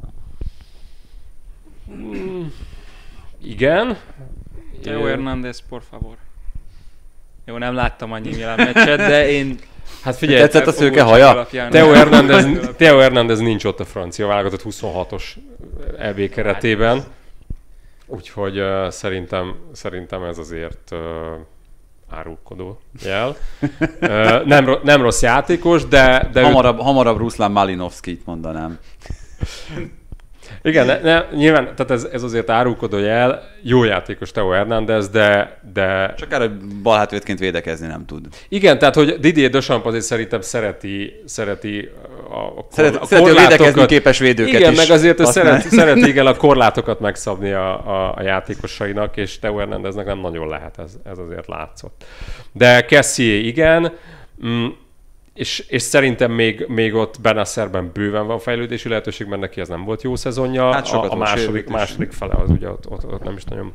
Igen. Theo Hernández, por favor. Jó, nem láttam annyi Milán meccset, de én... Hát figyelj, tetszett a szőke haja? Theo Hernández nincs ott a francia válogatott 26-os EB keretében. Úgyhogy szerintem ez azért árulkodó jel. Nem rossz játékos, de hamarabb Ruslan Malinovskit mondanám. Igen, nyilván, tehát ez azért árulkodó jel, jó játékos Theo Hernández, de... Csak erre balhátvédként védekezni nem tud. Igen, tehát hogy Didier Deschamps azért szerintem szereti a védekezni képes védőket igen, is. Meg azért szereti igen, a korlátokat megszabni a játékosainak, és Theo Hernándeznek nem nagyon lehet, ez azért látszott. De Kessié igen, és szerintem még ott Benacerben bőven van fejlődési lehetőség, mert neki ez nem volt jó szezonja. Hát a második fele az ugye ott nem is nagyon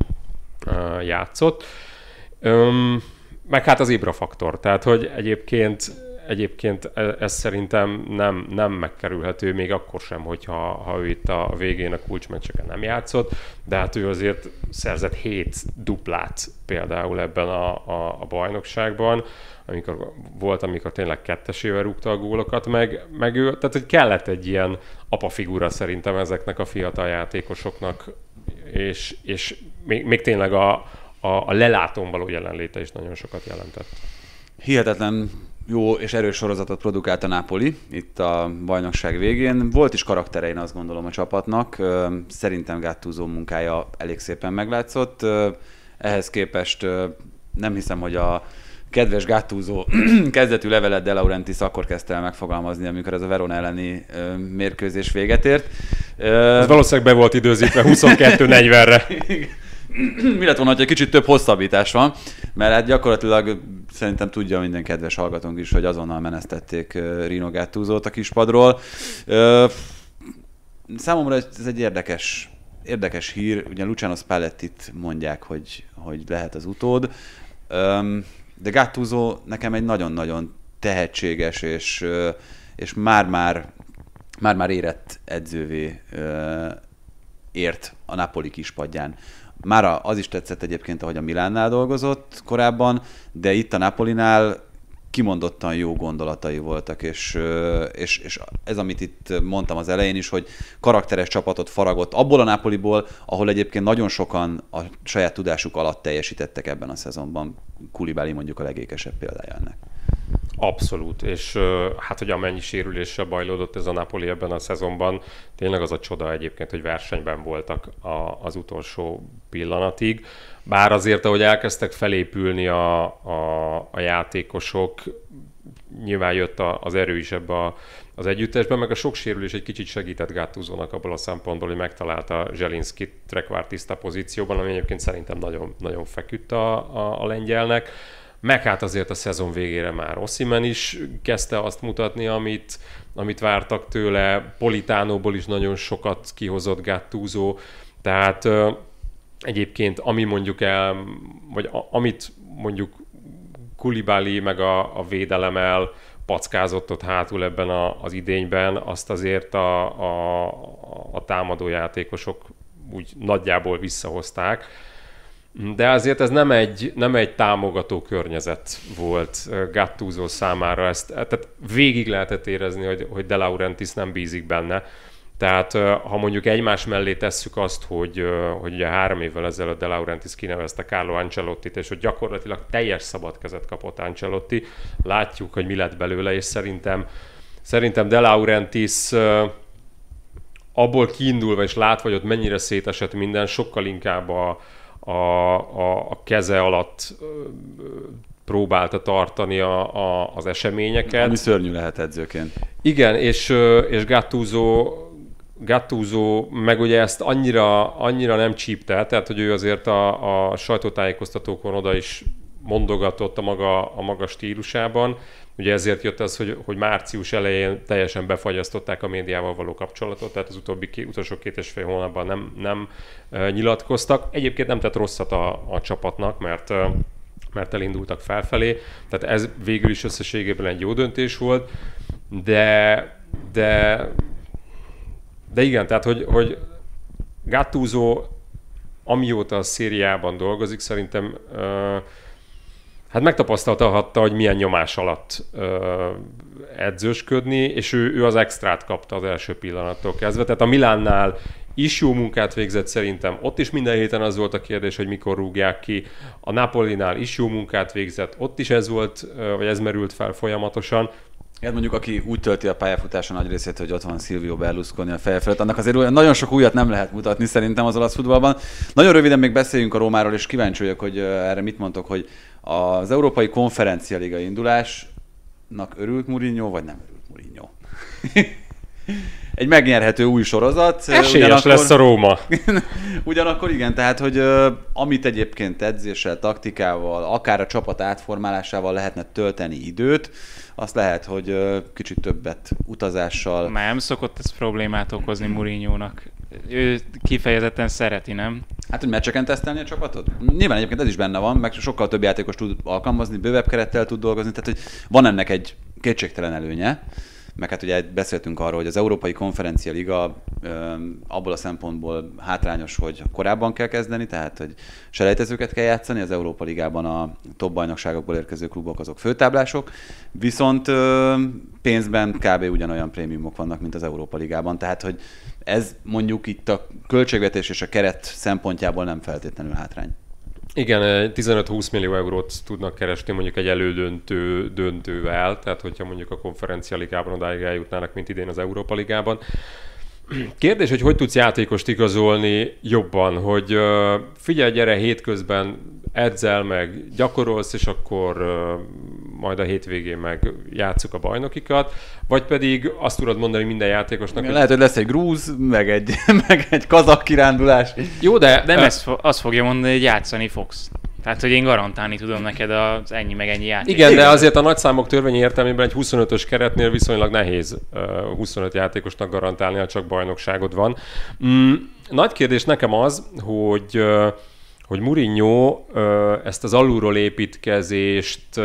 játszott. Meg hát az Ibra faktor. Tehát, hogy egyébként egyébként ez szerintem nem megkerülhető, még akkor sem, hogyha ő itt a végén a kulcsmeccseken nem játszott, de hát ő azért szerzett 7 duplát például ebben a bajnokságban, amikor tényleg kettesével rúgta a gólokat, meg ő, tehát hogy kellett egy ilyen apafigura szerintem ezeknek a fiatal játékosoknak, és még tényleg a lelátón való jelenléte is nagyon sokat jelentett. Hihetetlen jó és erős sorozatot produkált a Napoli itt a bajnokság végén. Volt is karaktere, én azt gondolom, a csapatnak. Szerintem Gattuso munkája elég szépen meglátszott. Ehhez képest nem hiszem, hogy a kedves Gattuso kezdetű levelet De Laurentiis akkor kezdte el megfogalmazni, amikor ez a Verona elleni mérkőzés véget ért. Ez valószínűleg be volt időzítve 22:40-re. Mi lett volna, hogy egy kicsit több hosszabbítás van, mert hát gyakorlatilag szerintem tudja minden kedves hallgatónk is, hogy azonnal menesztették Rino Gattusót a kispadról. Számomra ez egy érdekes hír, ugye Luciano Spallettit mondják, hogy lehet az utód, de Gattuso nekem egy nagyon-nagyon tehetséges és már érett edzővé ért a Napoli kispadján. Már az is tetszett egyébként, ahogy a Milánnál dolgozott korábban, de itt a Napolinál kimondottan jó gondolatai voltak, és ez, amit itt mondtam az elején is, hogy karakteres csapatot faragott abból a Napoliból, ahol egyébként nagyon sokan a saját tudásuk alatt teljesítettek ebben a szezonban. Koulibaly mondjuk a legékesebb példája ennek. Abszolút, és hát, hogy amennyi sérüléssel bajlódott ez a Napoli ebben a szezonban, tényleg az a csoda egyébként, hogy versenyben voltak az utolsó pillanatig. Bár azért, ahogy elkezdtek felépülni a játékosok, nyilván jött az erő is ebbe az együttesben, meg a sok sérülés egy kicsit segített Gattusónak abból a szempontból, hogy megtalálta Zselinszkit trequartista pozícióban, ami egyébként szerintem nagyon, nagyon feküdt a lengyelnek. Meg hát azért a szezon végére már Osimhen is kezdte azt mutatni, amit vártak tőle. Politánóból is nagyon sokat kihozott Gattuso. Tehát egyébként amit mondjuk Koulibaly meg a védelem el packázott ott hátul ebben az idényben, azt azért a támadó játékosok úgy nagyjából visszahozták. De azért ez nem egy támogató környezet volt Gattuso számára. Tehát végig lehetett érezni, hogy De Laurentiis nem bízik benne. Tehát ha mondjuk egymás mellé tesszük azt, hogy ugye 3 évvel ezelőtt De Laurentiis kinevezte Carlo Ancelottit, és hogy gyakorlatilag teljes szabad kezet kapott Ancelotti, látjuk, hogy mi lett belőle, és szerintem De Laurentiis abból kiindulva és látva, hogy ott mennyire szétesett minden, sokkal inkább a keze alatt próbálta tartani az eseményeket. Ami szörnyű lehet edzőként. Igen, és Gattuso meg ugye ezt annyira nem csípte, tehát hogy ő azért a sajtótájékoztatókon oda is mondogatott a maga stílusában. Ugye ezért jött az, hogy március elején teljesen befagyasztották a médiával való kapcsolatot, tehát az utolsó 2,5 hónapban nem nyilatkoztak. Egyébként nem tett rosszat a csapatnak, mert elindultak felfelé, tehát ez végül is összességében egy jó döntés volt, de igen, tehát hogy Gattuso amióta a szériában dolgozik, szerintem hát megtapasztalhatta, hogy milyen nyomás alatt edzősködni, és ő az extrát kapta az első pillanattól kezdve. Tehát a Milánnál is jó munkát végzett szerintem. Ott is minden héten az volt a kérdés, hogy mikor rúgják ki. A Napolinál is jó munkát végzett. Ott is ez volt, vagy ez merült fel folyamatosan. Hát mondjuk, aki úgy tölti a pályafutása nagy részét, hogy ott van Silvio Berlusconi a feje felett, annak azért nagyon sok újat nem lehet mutatni szerintem az olasz futballban. Nagyon röviden még beszéljünk a Rómáról, és kíváncsi vagyok, hogy erre mit mondtok, hogy az Európai Konferencia Liga indulásnak örült Mourinho, vagy nem örült Mourinho? Egy megnyerhető új sorozat. Esélyes lesz a Róma. Ugyanakkor igen, tehát, hogy amit egyébként edzéssel, taktikával, akár a csapat átformálásával lehetne tölteni időt, azt lehet, hogy kicsit többet utazással. Nem szokott ez problémát okozni Mourinho-nak. Ő kifejezetten szereti, nem? Hát, hogy meccseken tesztelni a csapatot? Nyilván egyébként ez is benne van, meg sokkal több játékos tud alkalmazni, bővebb kerettel tud dolgozni, tehát hogy van ennek egy kétségtelen előnye, meg hát ugye beszéltünk arról, hogy az Európai Konferencia Liga abból a szempontból hátrányos, hogy korábban kell kezdeni, tehát hogy selejtezőket kell játszani, az Európa Ligában a top bajnokságokból érkező klubok azok főtáblások, viszont pénzben kb. Ugyanolyan prémiumok vannak, mint az Európa Ligában, tehát hogy ez mondjuk itt a költségvetés és a keret szempontjából nem feltétlenül hátrány. Igen, 15-20 millió eurót tudnak keresni mondjuk egy döntővel, tehát hogyha mondjuk a Konferencia Ligában odáig eljutnának, mint idén az Európa Ligában. Kérdés, hogy tudsz játékost igazolni jobban, hogy figyelj, gyere, hétközben edzel, meg gyakorolsz, és akkor majd a hétvégén meg játsszuk a bajnokikat, vagy pedig azt tudod mondani minden játékosnak, hogy... Lehet, hogy lesz egy grúz, meg egy kazak kirándulás. Jó, de nem azt fogja mondani, hogy játszani fogsz. Tehát, hogy én garantálni tudom neked az ennyi meg ennyi játékot. Igen, de azért a nagyszámok törvényi értelmében egy 25-ös keretnél viszonylag nehéz 25 játékosnak garantálni, ha csak bajnokságod van. Nagy kérdés nekem az, hogy Mourinho ezt az alulról építkezést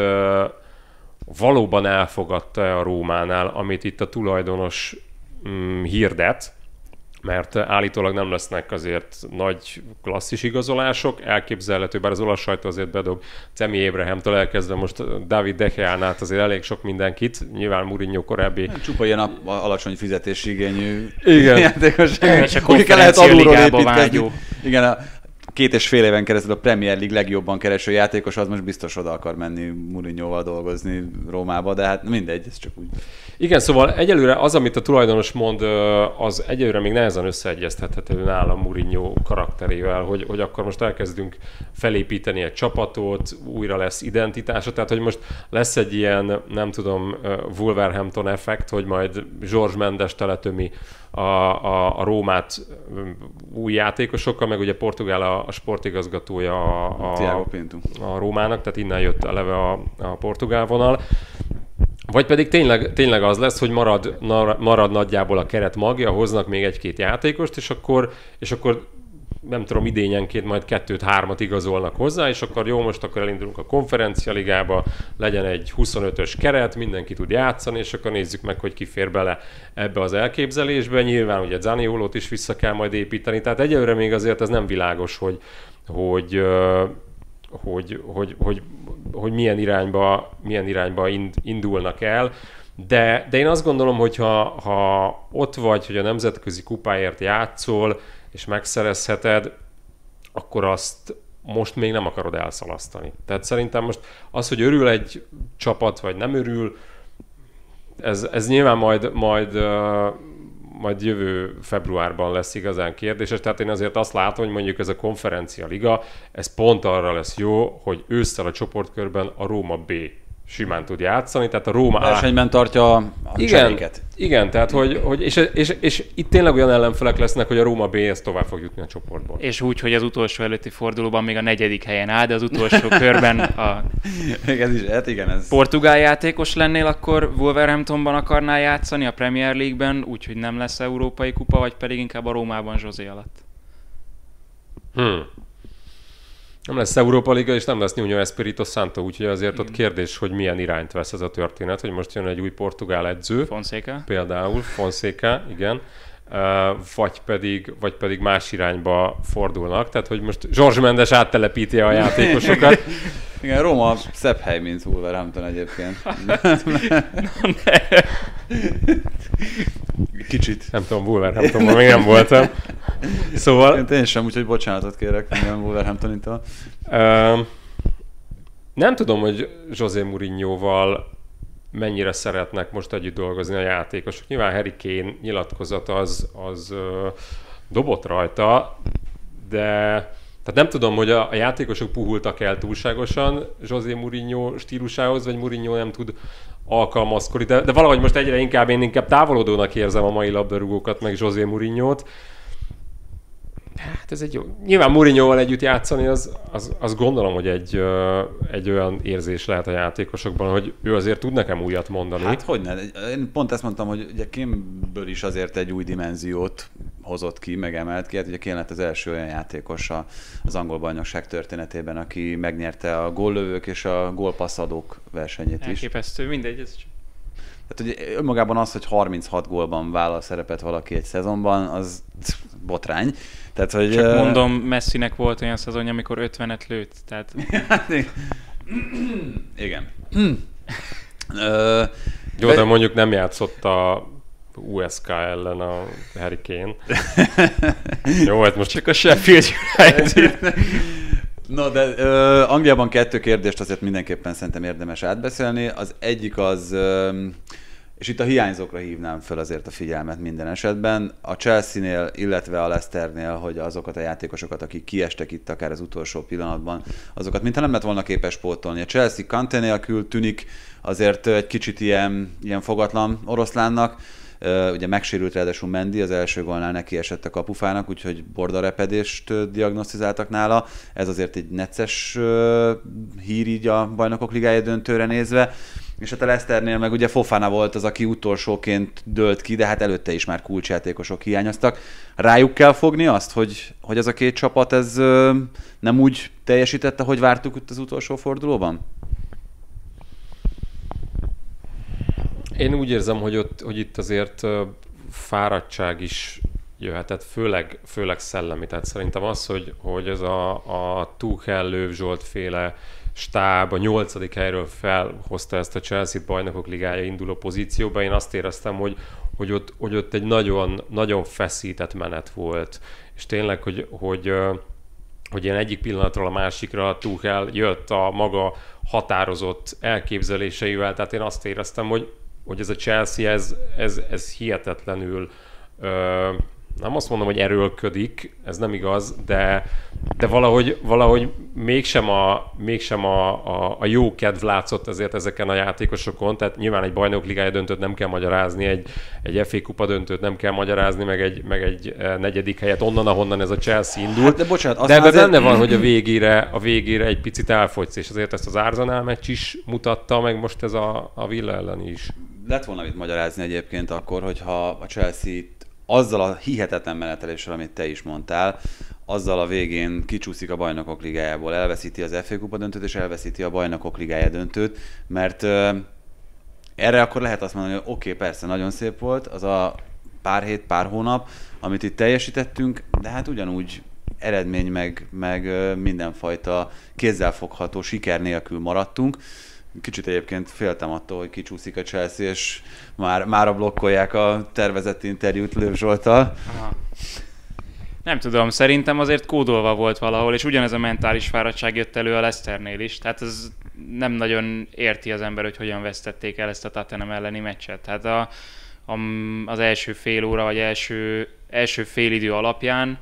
valóban elfogadta a Rómánál, amit itt a tulajdonos hirdet, mert állítólag nem lesznek azért nagy klasszis igazolások, elképzelhető, bár az olasz sajtó azért bedob Cemi Abrahamtól elkezdve most David De Gea-n át azért elég sok mindenkit, nyilván Mourinho korábbi... Csupa ilyen alacsony fizetési igényű játékos. És a Konferencia Ligába vágyó. Igen, a 2,5 éven keresztül a Premier League legjobban kereső játékos, az most biztos oda akar menni Mourinhoval dolgozni Rómába, de hát mindegy, ez csak úgy. Igen, szóval egyelőre az, amit a tulajdonos mond, az egyelőre még nehezen összeegyeztethető nálam Mourinho karakterével, hogy akkor most elkezdünk felépíteni egy csapatot, újra lesz identitása, tehát hogy most lesz egy ilyen, nem tudom, Wolverhampton effekt, hogy majd Jorge Mendes teletömi a Rómát új játékosokkal, meg ugye Portugál a sportigazgatója a Rómának, tehát innen jött eleve a portugál vonal. Vagy pedig tényleg az lesz, hogy marad nagyjából a keret magja, hoznak még egy-két játékost, és akkor nem tudom, idényenként majd 2-3 igazolnak hozzá, és akkor jó, most akkor elindulunk a Konferencia Ligába, legyen egy 25-ös keret, mindenki tud játszani, és akkor nézzük meg, hogy ki fér bele ebbe az elképzelésbe. Nyilván ugye Zaniolót is vissza kell majd építeni, tehát egyelőre még azért ez nem világos, hogy milyen irányba indulnak el. De én azt gondolom, hogy ha ott vagy, hogy a nemzetközi kupáért játszol, és megszerezheted, akkor azt most még nem akarod elszalasztani. Tehát szerintem most az, hogy örül egy csapat, vagy nem örül, ez nyilván majd jövő februárban lesz igazán kérdéses. Tehát én azért azt látom, hogy mondjuk ez a Konferencia Liga, ez pont arra lesz jó, hogy ősszel a csoportkörben a Róma B simán tud játszani, tehát a Róma versenyben tartja a cseréket. Igen, tehát és itt tényleg olyan ellenfelek lesznek, hogy a Róma B ezt tovább fog jutni a csoportból. És úgy, hogy az utolsó előtti fordulóban még a 4. helyen áll, de az utolsó körben a portugál játékos lennél, akkor Wolverhamptonban akarnál játszani a Premier League-ben, úgyhogy nem lesz európai kupa, vagy pedig inkább a Rómában José alatt. Nem lesz Európa Liga, és nem lesz Nuno Espirito Santo, úgyhogy azért ott kérdés, hogy milyen irányt vesz ez a történet, hogy most jön egy új portugál edző. Fonseca. Például Fonseca, igen. Vagy pedig más irányba fordulnak, tehát hogy most Jorge Mendes áttelepíti a játékosokat. Igen, Róma szebb hely, mint Wolverhampton egyébként. Kicsit. Nem tudom, Wolverhamptonban még nem voltam. Szóval... Én sem, úgyhogy bocsánatot kérek minden Wolverhamptonitól. Nem tudom, hogy José Mourinhoval mennyire szeretnek most együtt dolgozni a játékosok. Nyilván Harry Kane nyilatkozata az dobott rajta, de tehát nem tudom, hogy a játékosok puhultak el túlságosan José Mourinho stílusához, vagy Mourinho nem tud alkalmazkodni, de valahogy most egyre inkább távolodónak érzem a mai labdarúgókat, meg José Mourinhót. Hát ez egy jó. Nyilván Mourinhoval együtt játszani, az gondolom, hogy egy olyan érzés lehet a játékosokban, hogy ő azért tud nekem újat mondani. Hát hogyne. Én pont ezt mondtam, hogy ugye Kane-ből is azért egy új dimenziót hozott ki, megemelt ki. Hát ugye Kane lett az első olyan játékos az angol bajnokság történetében, aki megnyerte a góllövők és a gólpasszadók versenyét is. Elképesztő, mindegy. Ez Tehát, hogy önmagában az, hogy 36 gólban vállal szerepet valaki egy szezonban, az botrány. Tehát, hogy, csak mondom, Messinek volt olyan szezonja, amikor 50-et lőtt. Tehát... Igen. Jó, de mondjuk nem játszott a USK ellen a Harry Kane. Jó, hát most csak a Sheffield United. No, de Angliában 2 kérdést azért mindenképpen szerintem érdemes átbeszélni. Az egyik az, és itt a hiányzókra hívnám föl azért a figyelmet minden esetben, a Chelsea-nél, illetve a Leicesternél, hogy azokat a játékosokat, akik kiestek itt akár az utolsó pillanatban, azokat mintha nem lett volna képes pótolni. A Chelsea Kanté nélkül tűnik azért egy kicsit ilyen fogatlan oroszlánnak. Ugye megsérült ráadásul Mendy, az első gólnál neki esett a kapufának, úgyhogy bordarepedést diagnosztizáltak nála. Ez azért egy necces hír így a Bajnokok Ligája döntőre nézve. És hát a Leicesternél meg ugye Fofana volt az, aki utolsóként dőlt ki, de hát előtte is már kulcsjátékosok hiányoztak. Rájuk kell fogni azt, hogy ez a 2 csapat ez nem úgy teljesítette, hogy vártuk itt az utolsó fordulóban? Én úgy érzem, hogy itt azért fáradtság is jöhetett, főleg szellemi. Tehát szerintem az, hogy ez a Tuchel, Löw Zsolt féle stáb a 8. helyről felhozta ezt a Chelsea-t Bajnokok Ligája induló pozícióba, én azt éreztem, hogy ott egy nagyon, nagyon feszített menet volt. És tényleg, hogy ilyen egyik pillanatról a másikra Tuchel jött a maga határozott elképzeléseivel, tehát én azt éreztem, hogy ez a Chelsea, ez hihetetlenül, nem azt mondom, hogy erőlködik, ez nem igaz, de valahogy mégsem a jó kedv látszott azért ezeken a játékosokon, tehát nyilván egy Bajnokok Ligája döntőt nem kell magyarázni, egy FA Kupa döntőt nem kell magyarázni, meg egy 4. helyet onnan, ahonnan ez a Chelsea indult. Hát de bocsánat, de ebben benne van, hogy a végére egy picit elfogysz, és azért ezt az Arsenal meccs is mutatta, meg most ez a Villa ellen is. Lett volna mit magyarázni egyébként akkor, hogyha a Chelsea azzal a hihetetlen meneteléssel, amit te is mondtál, azzal a végén kicsúszik a Bajnokok Ligájából, elveszíti az FA Kupa döntőt, és elveszíti a Bajnokok Ligája döntőt, mert erre akkor lehet azt mondani, hogy oké, persze, nagyon szép volt, az a pár hét, pár hónap, amit itt teljesítettünk, de hát ugyanúgy eredmény meg mindenfajta kézzelfogható siker nélkül maradtunk. Kicsit egyébként féltem attól, hogy kicsúszik a Chelsea, és már blokkolják a tervezett interjút Löw Zsolttal. Nem tudom, szerintem azért kódolva volt valahol, és ugyanez a mentális fáradtság jött elő a Leicesternél is. Tehát ez nem nagyon érti az ember, hogy hogyan vesztették el ezt a Tottenham elleni meccset. Tehát az első fél óra, vagy első félidő alapján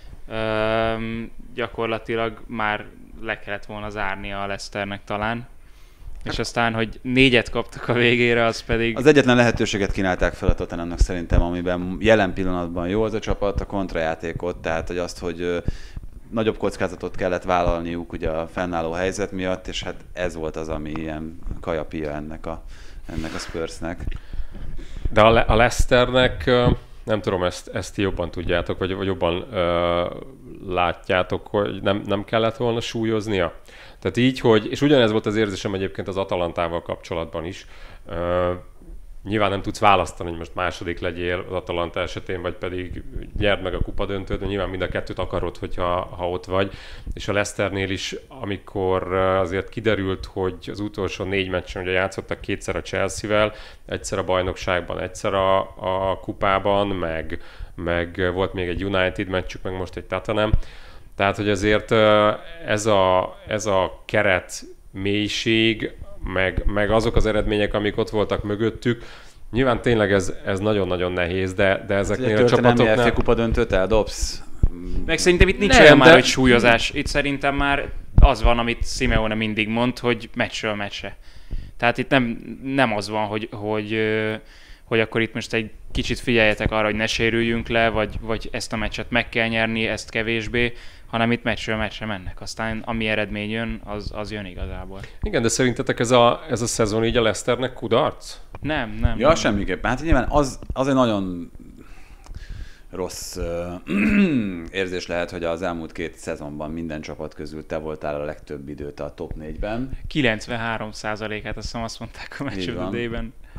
gyakorlatilag már le kellett volna zárnia a Leicesternek talán. És aztán, hogy 4-et kaptak a végére, az pedig... Az egyetlen lehetőséget kínálták fel a Tottenhamnak szerintem, amiben jelen pillanatban jó az a csapat, a kontrajátékot, tehát hogy azt, hogy nagyobb kockázatot kellett vállalniuk ugye a fennálló helyzet miatt, és hát ez volt az, ami ilyen kajapia ennek a Spursnek. De a Leicesternek, nem tudom, ezt jobban tudjátok, vagy jobban látjátok, hogy nem kellett volna súlyoznia? Tehát így, és ugyanez volt az érzésem egyébként az Atalantával kapcsolatban is. Nyilván nem tudsz választani, hogy most második legyél az Atalanta esetén, vagy pedig nyerd meg a kupadöntőt, de nyilván mind a kettőt akarod, ha ott vagy. És a Leicesternél is, amikor azért kiderült, hogy az utolsó 4 meccsen ugye játszottak 2-szer a Chelsea-vel, egyszer a bajnokságban, egyszer a kupában, meg volt még egy United meccsük, meg most egy Tottenham. Tehát, hogy azért ez a keret mélység, meg azok az eredmények, amik ott voltak mögöttük, nyilván tényleg ez nagyon-nagyon nehéz, de ezeknél a csapatoknál... Történelmi FA Kupa döntőt eldobsz. Meg szerintem itt nincs olyan már, hogy súlyozás. Itt szerintem már az van, amit Simeone mindig mond, hogy meccsről meccsre. Tehát itt nem az van, hogy akkor itt most egy kicsit figyeljetek arra, hogy ne sérüljünk le, vagy ezt a meccset meg kell nyerni, ezt kevésbé, hanem itt meccsről meccsre mennek. Aztán ami eredmény jön, az jön igazából. Igen, de szerintetek ez a szezon így a Leicesternek kudarc? Nem. Ja, semmiképpen. Hát nyilván az egy nagyon rossz érzés lehet, hogy az elmúlt 2 szezonban minden csapat közül te voltál a legtöbb időt a top 4-ben. 93%-át azt hiszem azt mondták a Match of the Day-ben.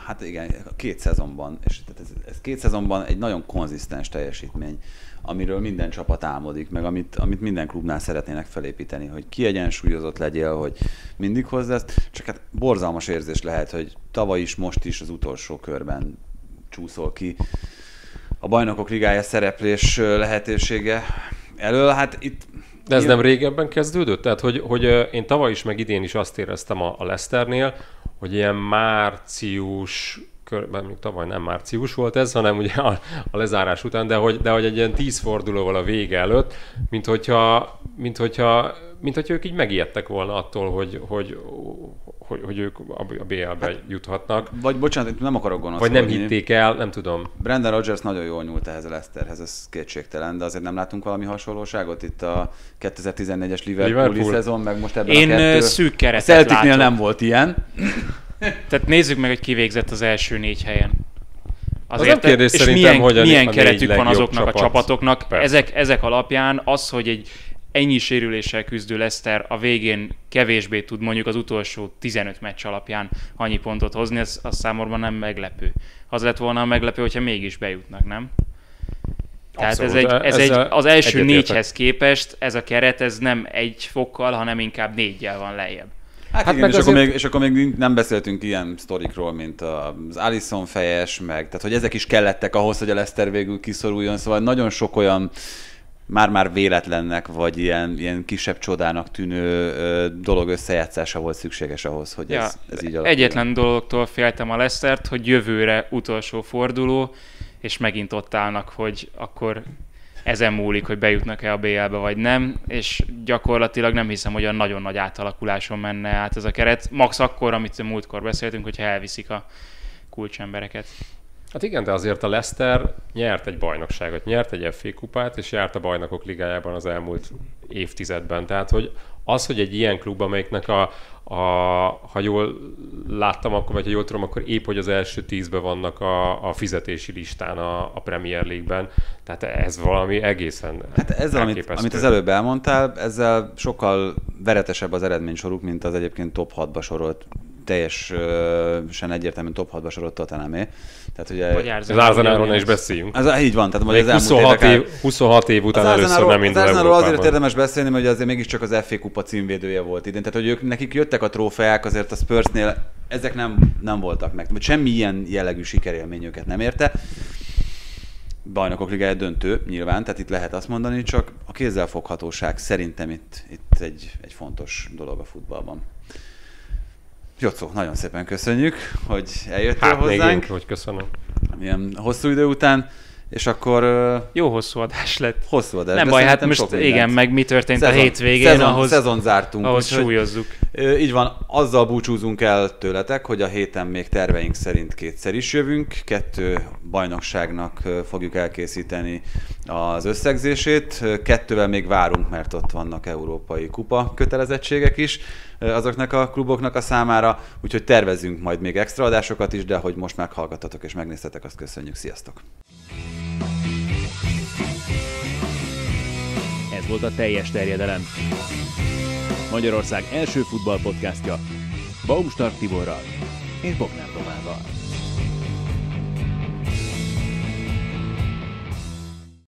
Hát igen, 2 szezonban, és ez 2 szezonban egy nagyon konzisztens teljesítmény, amiről minden csapat álmodik, meg amit minden klubnál szeretnének felépíteni, hogy kiegyensúlyozott legyél, hogy mindig hozz ezt, csak hát borzalmas érzés lehet, hogy tavaly is, most is az utolsó körben csúszol ki a Bajnokok Ligája szereplés lehetősége elől. Hát itt... De ez nem régebben kezdődött? Tehát, hogy én tavaly is, meg idén is azt éreztem a Leicesternél, hogy ilyen március, még tavaly nem március volt ez, hanem ugye a lezárás után, de hogy egy ilyen 10 fordulóval a vége előtt, mint hogyha ők így megijedtek volna attól, hogy ők a BL-be juthatnak. Vagy bocsánat, nem akarok gonoszkodni. Vagy nem hitték el, nem tudom. Brendan Rodgers nagyon jól nyúlt ehhez a Leicesterhez, ez kétségtelen, de azért nem látunk valami hasonlóságot itt a 2014-es Liverpooli szezon, meg most ebben Én szűk keretet látom. A Celticnél nem volt ilyen. Tehát nézzük meg, hogy ki végzett az első 4 helyen. Azért, az nem kérdés szerintem, hogy milyen keretük van azoknak a csapatoknak. Persze. Ezek alapján az, hogy egy ennyi sérüléssel küzdő Leicester a végén kevésbé tud mondjuk az utolsó 15 meccs alapján annyi pontot hozni, ez számomra nem meglepő. Az lett volna a meglepő, hogyha mégis bejutnak, nem? Abszolút. Tehát az első 4-hez képest ez a keret ez nem 1 fokkal, hanem inkább 4-jel van lejjebb. Hát igen, és akkor még nem beszéltünk ilyen sztorikról, mint az Alisson fejes, meg, tehát hogy ezek is kellettek ahhoz, hogy a Leicester végül kiszoruljon, szóval nagyon sok olyan már véletlennek, vagy ilyen kisebb csodának tűnő dolog összejátszása volt szükséges ahhoz, hogy ez így alakuljon. Egyetlen dologtól féltem a Leicestert, hogy jövőre utolsó forduló, és megint ott állnak, hogy akkor ezen múlik, hogy bejutnak-e a BL-be vagy nem, és gyakorlatilag nem hiszem, hogy olyan nagyon nagy átalakuláson menne át ez a keret. Max akkor, amit múltkor beszéltünk, hogyha elviszik a kulcsembereket. Hát igen, de azért a Leicester nyert egy bajnokságot, nyert egy FA kupát, és járt a Bajnokok Ligájában az elmúlt évtizedben. Tehát, hogy egy ilyen klub, amelyiknek ha jól láttam, vagy ha jól tudom, akkor épp, hogy az első 10-ben vannak a fizetési listán a Premier League-ben. Tehát ez valami egészen ezzel, amit az előbb elmondtál, ezzel sokkal veretesebb az eredménysoruk, mint az egyébként top 6-ba sorolt, teljesen egyértelműen top 6-ba sorolt Tottenhamé. Tehát ugye az Arsenalról is beszéljünk. Így van, tehát hogy az 26 év után először nem indul Európában. Európában. Azért érdemes beszélni, mert azért mégiscsak az FA kupa címvédője volt idén. Tehát, hogy nekik jöttek a trófeák, azért a Spursnél ezek nem voltak meg. Semmi ilyen jellegű sikerélmény őket nem érte. Bajnokok Ligája döntő, nyilván, tehát itt lehet azt mondani, csak a kézzelfoghatóság szerintem itt egy fontos dolog a futballban. Jocó, nagyon szépen köszönjük, hogy eljöttél hozzánk. Még hogy köszönöm. Milyen hosszú idő után, és akkor... Jó hosszú adás lett. Hosszú adás. Nem baj, hát most igen, meg mi történt a hétvégén, szezon zártunk. Ahhoz súlyozzuk. Így van, azzal búcsúzunk el tőletek, hogy a héten még terveink szerint 2-szer is jövünk. 2 bajnokságnak fogjuk elkészíteni az összegzését. 2-vel még várunk, mert ott vannak európai kupa kötelezettségek is azoknak a kluboknak a számára, úgyhogy tervezünk majd még extra adásokat is, de hogy most meghallgattatok és megnéztetek, azt köszönjük. Sziasztok! Ez volt a Teljes Terjedelem. Magyarország első futballpodcastja Baumstark Tiborral és Bognár Domával.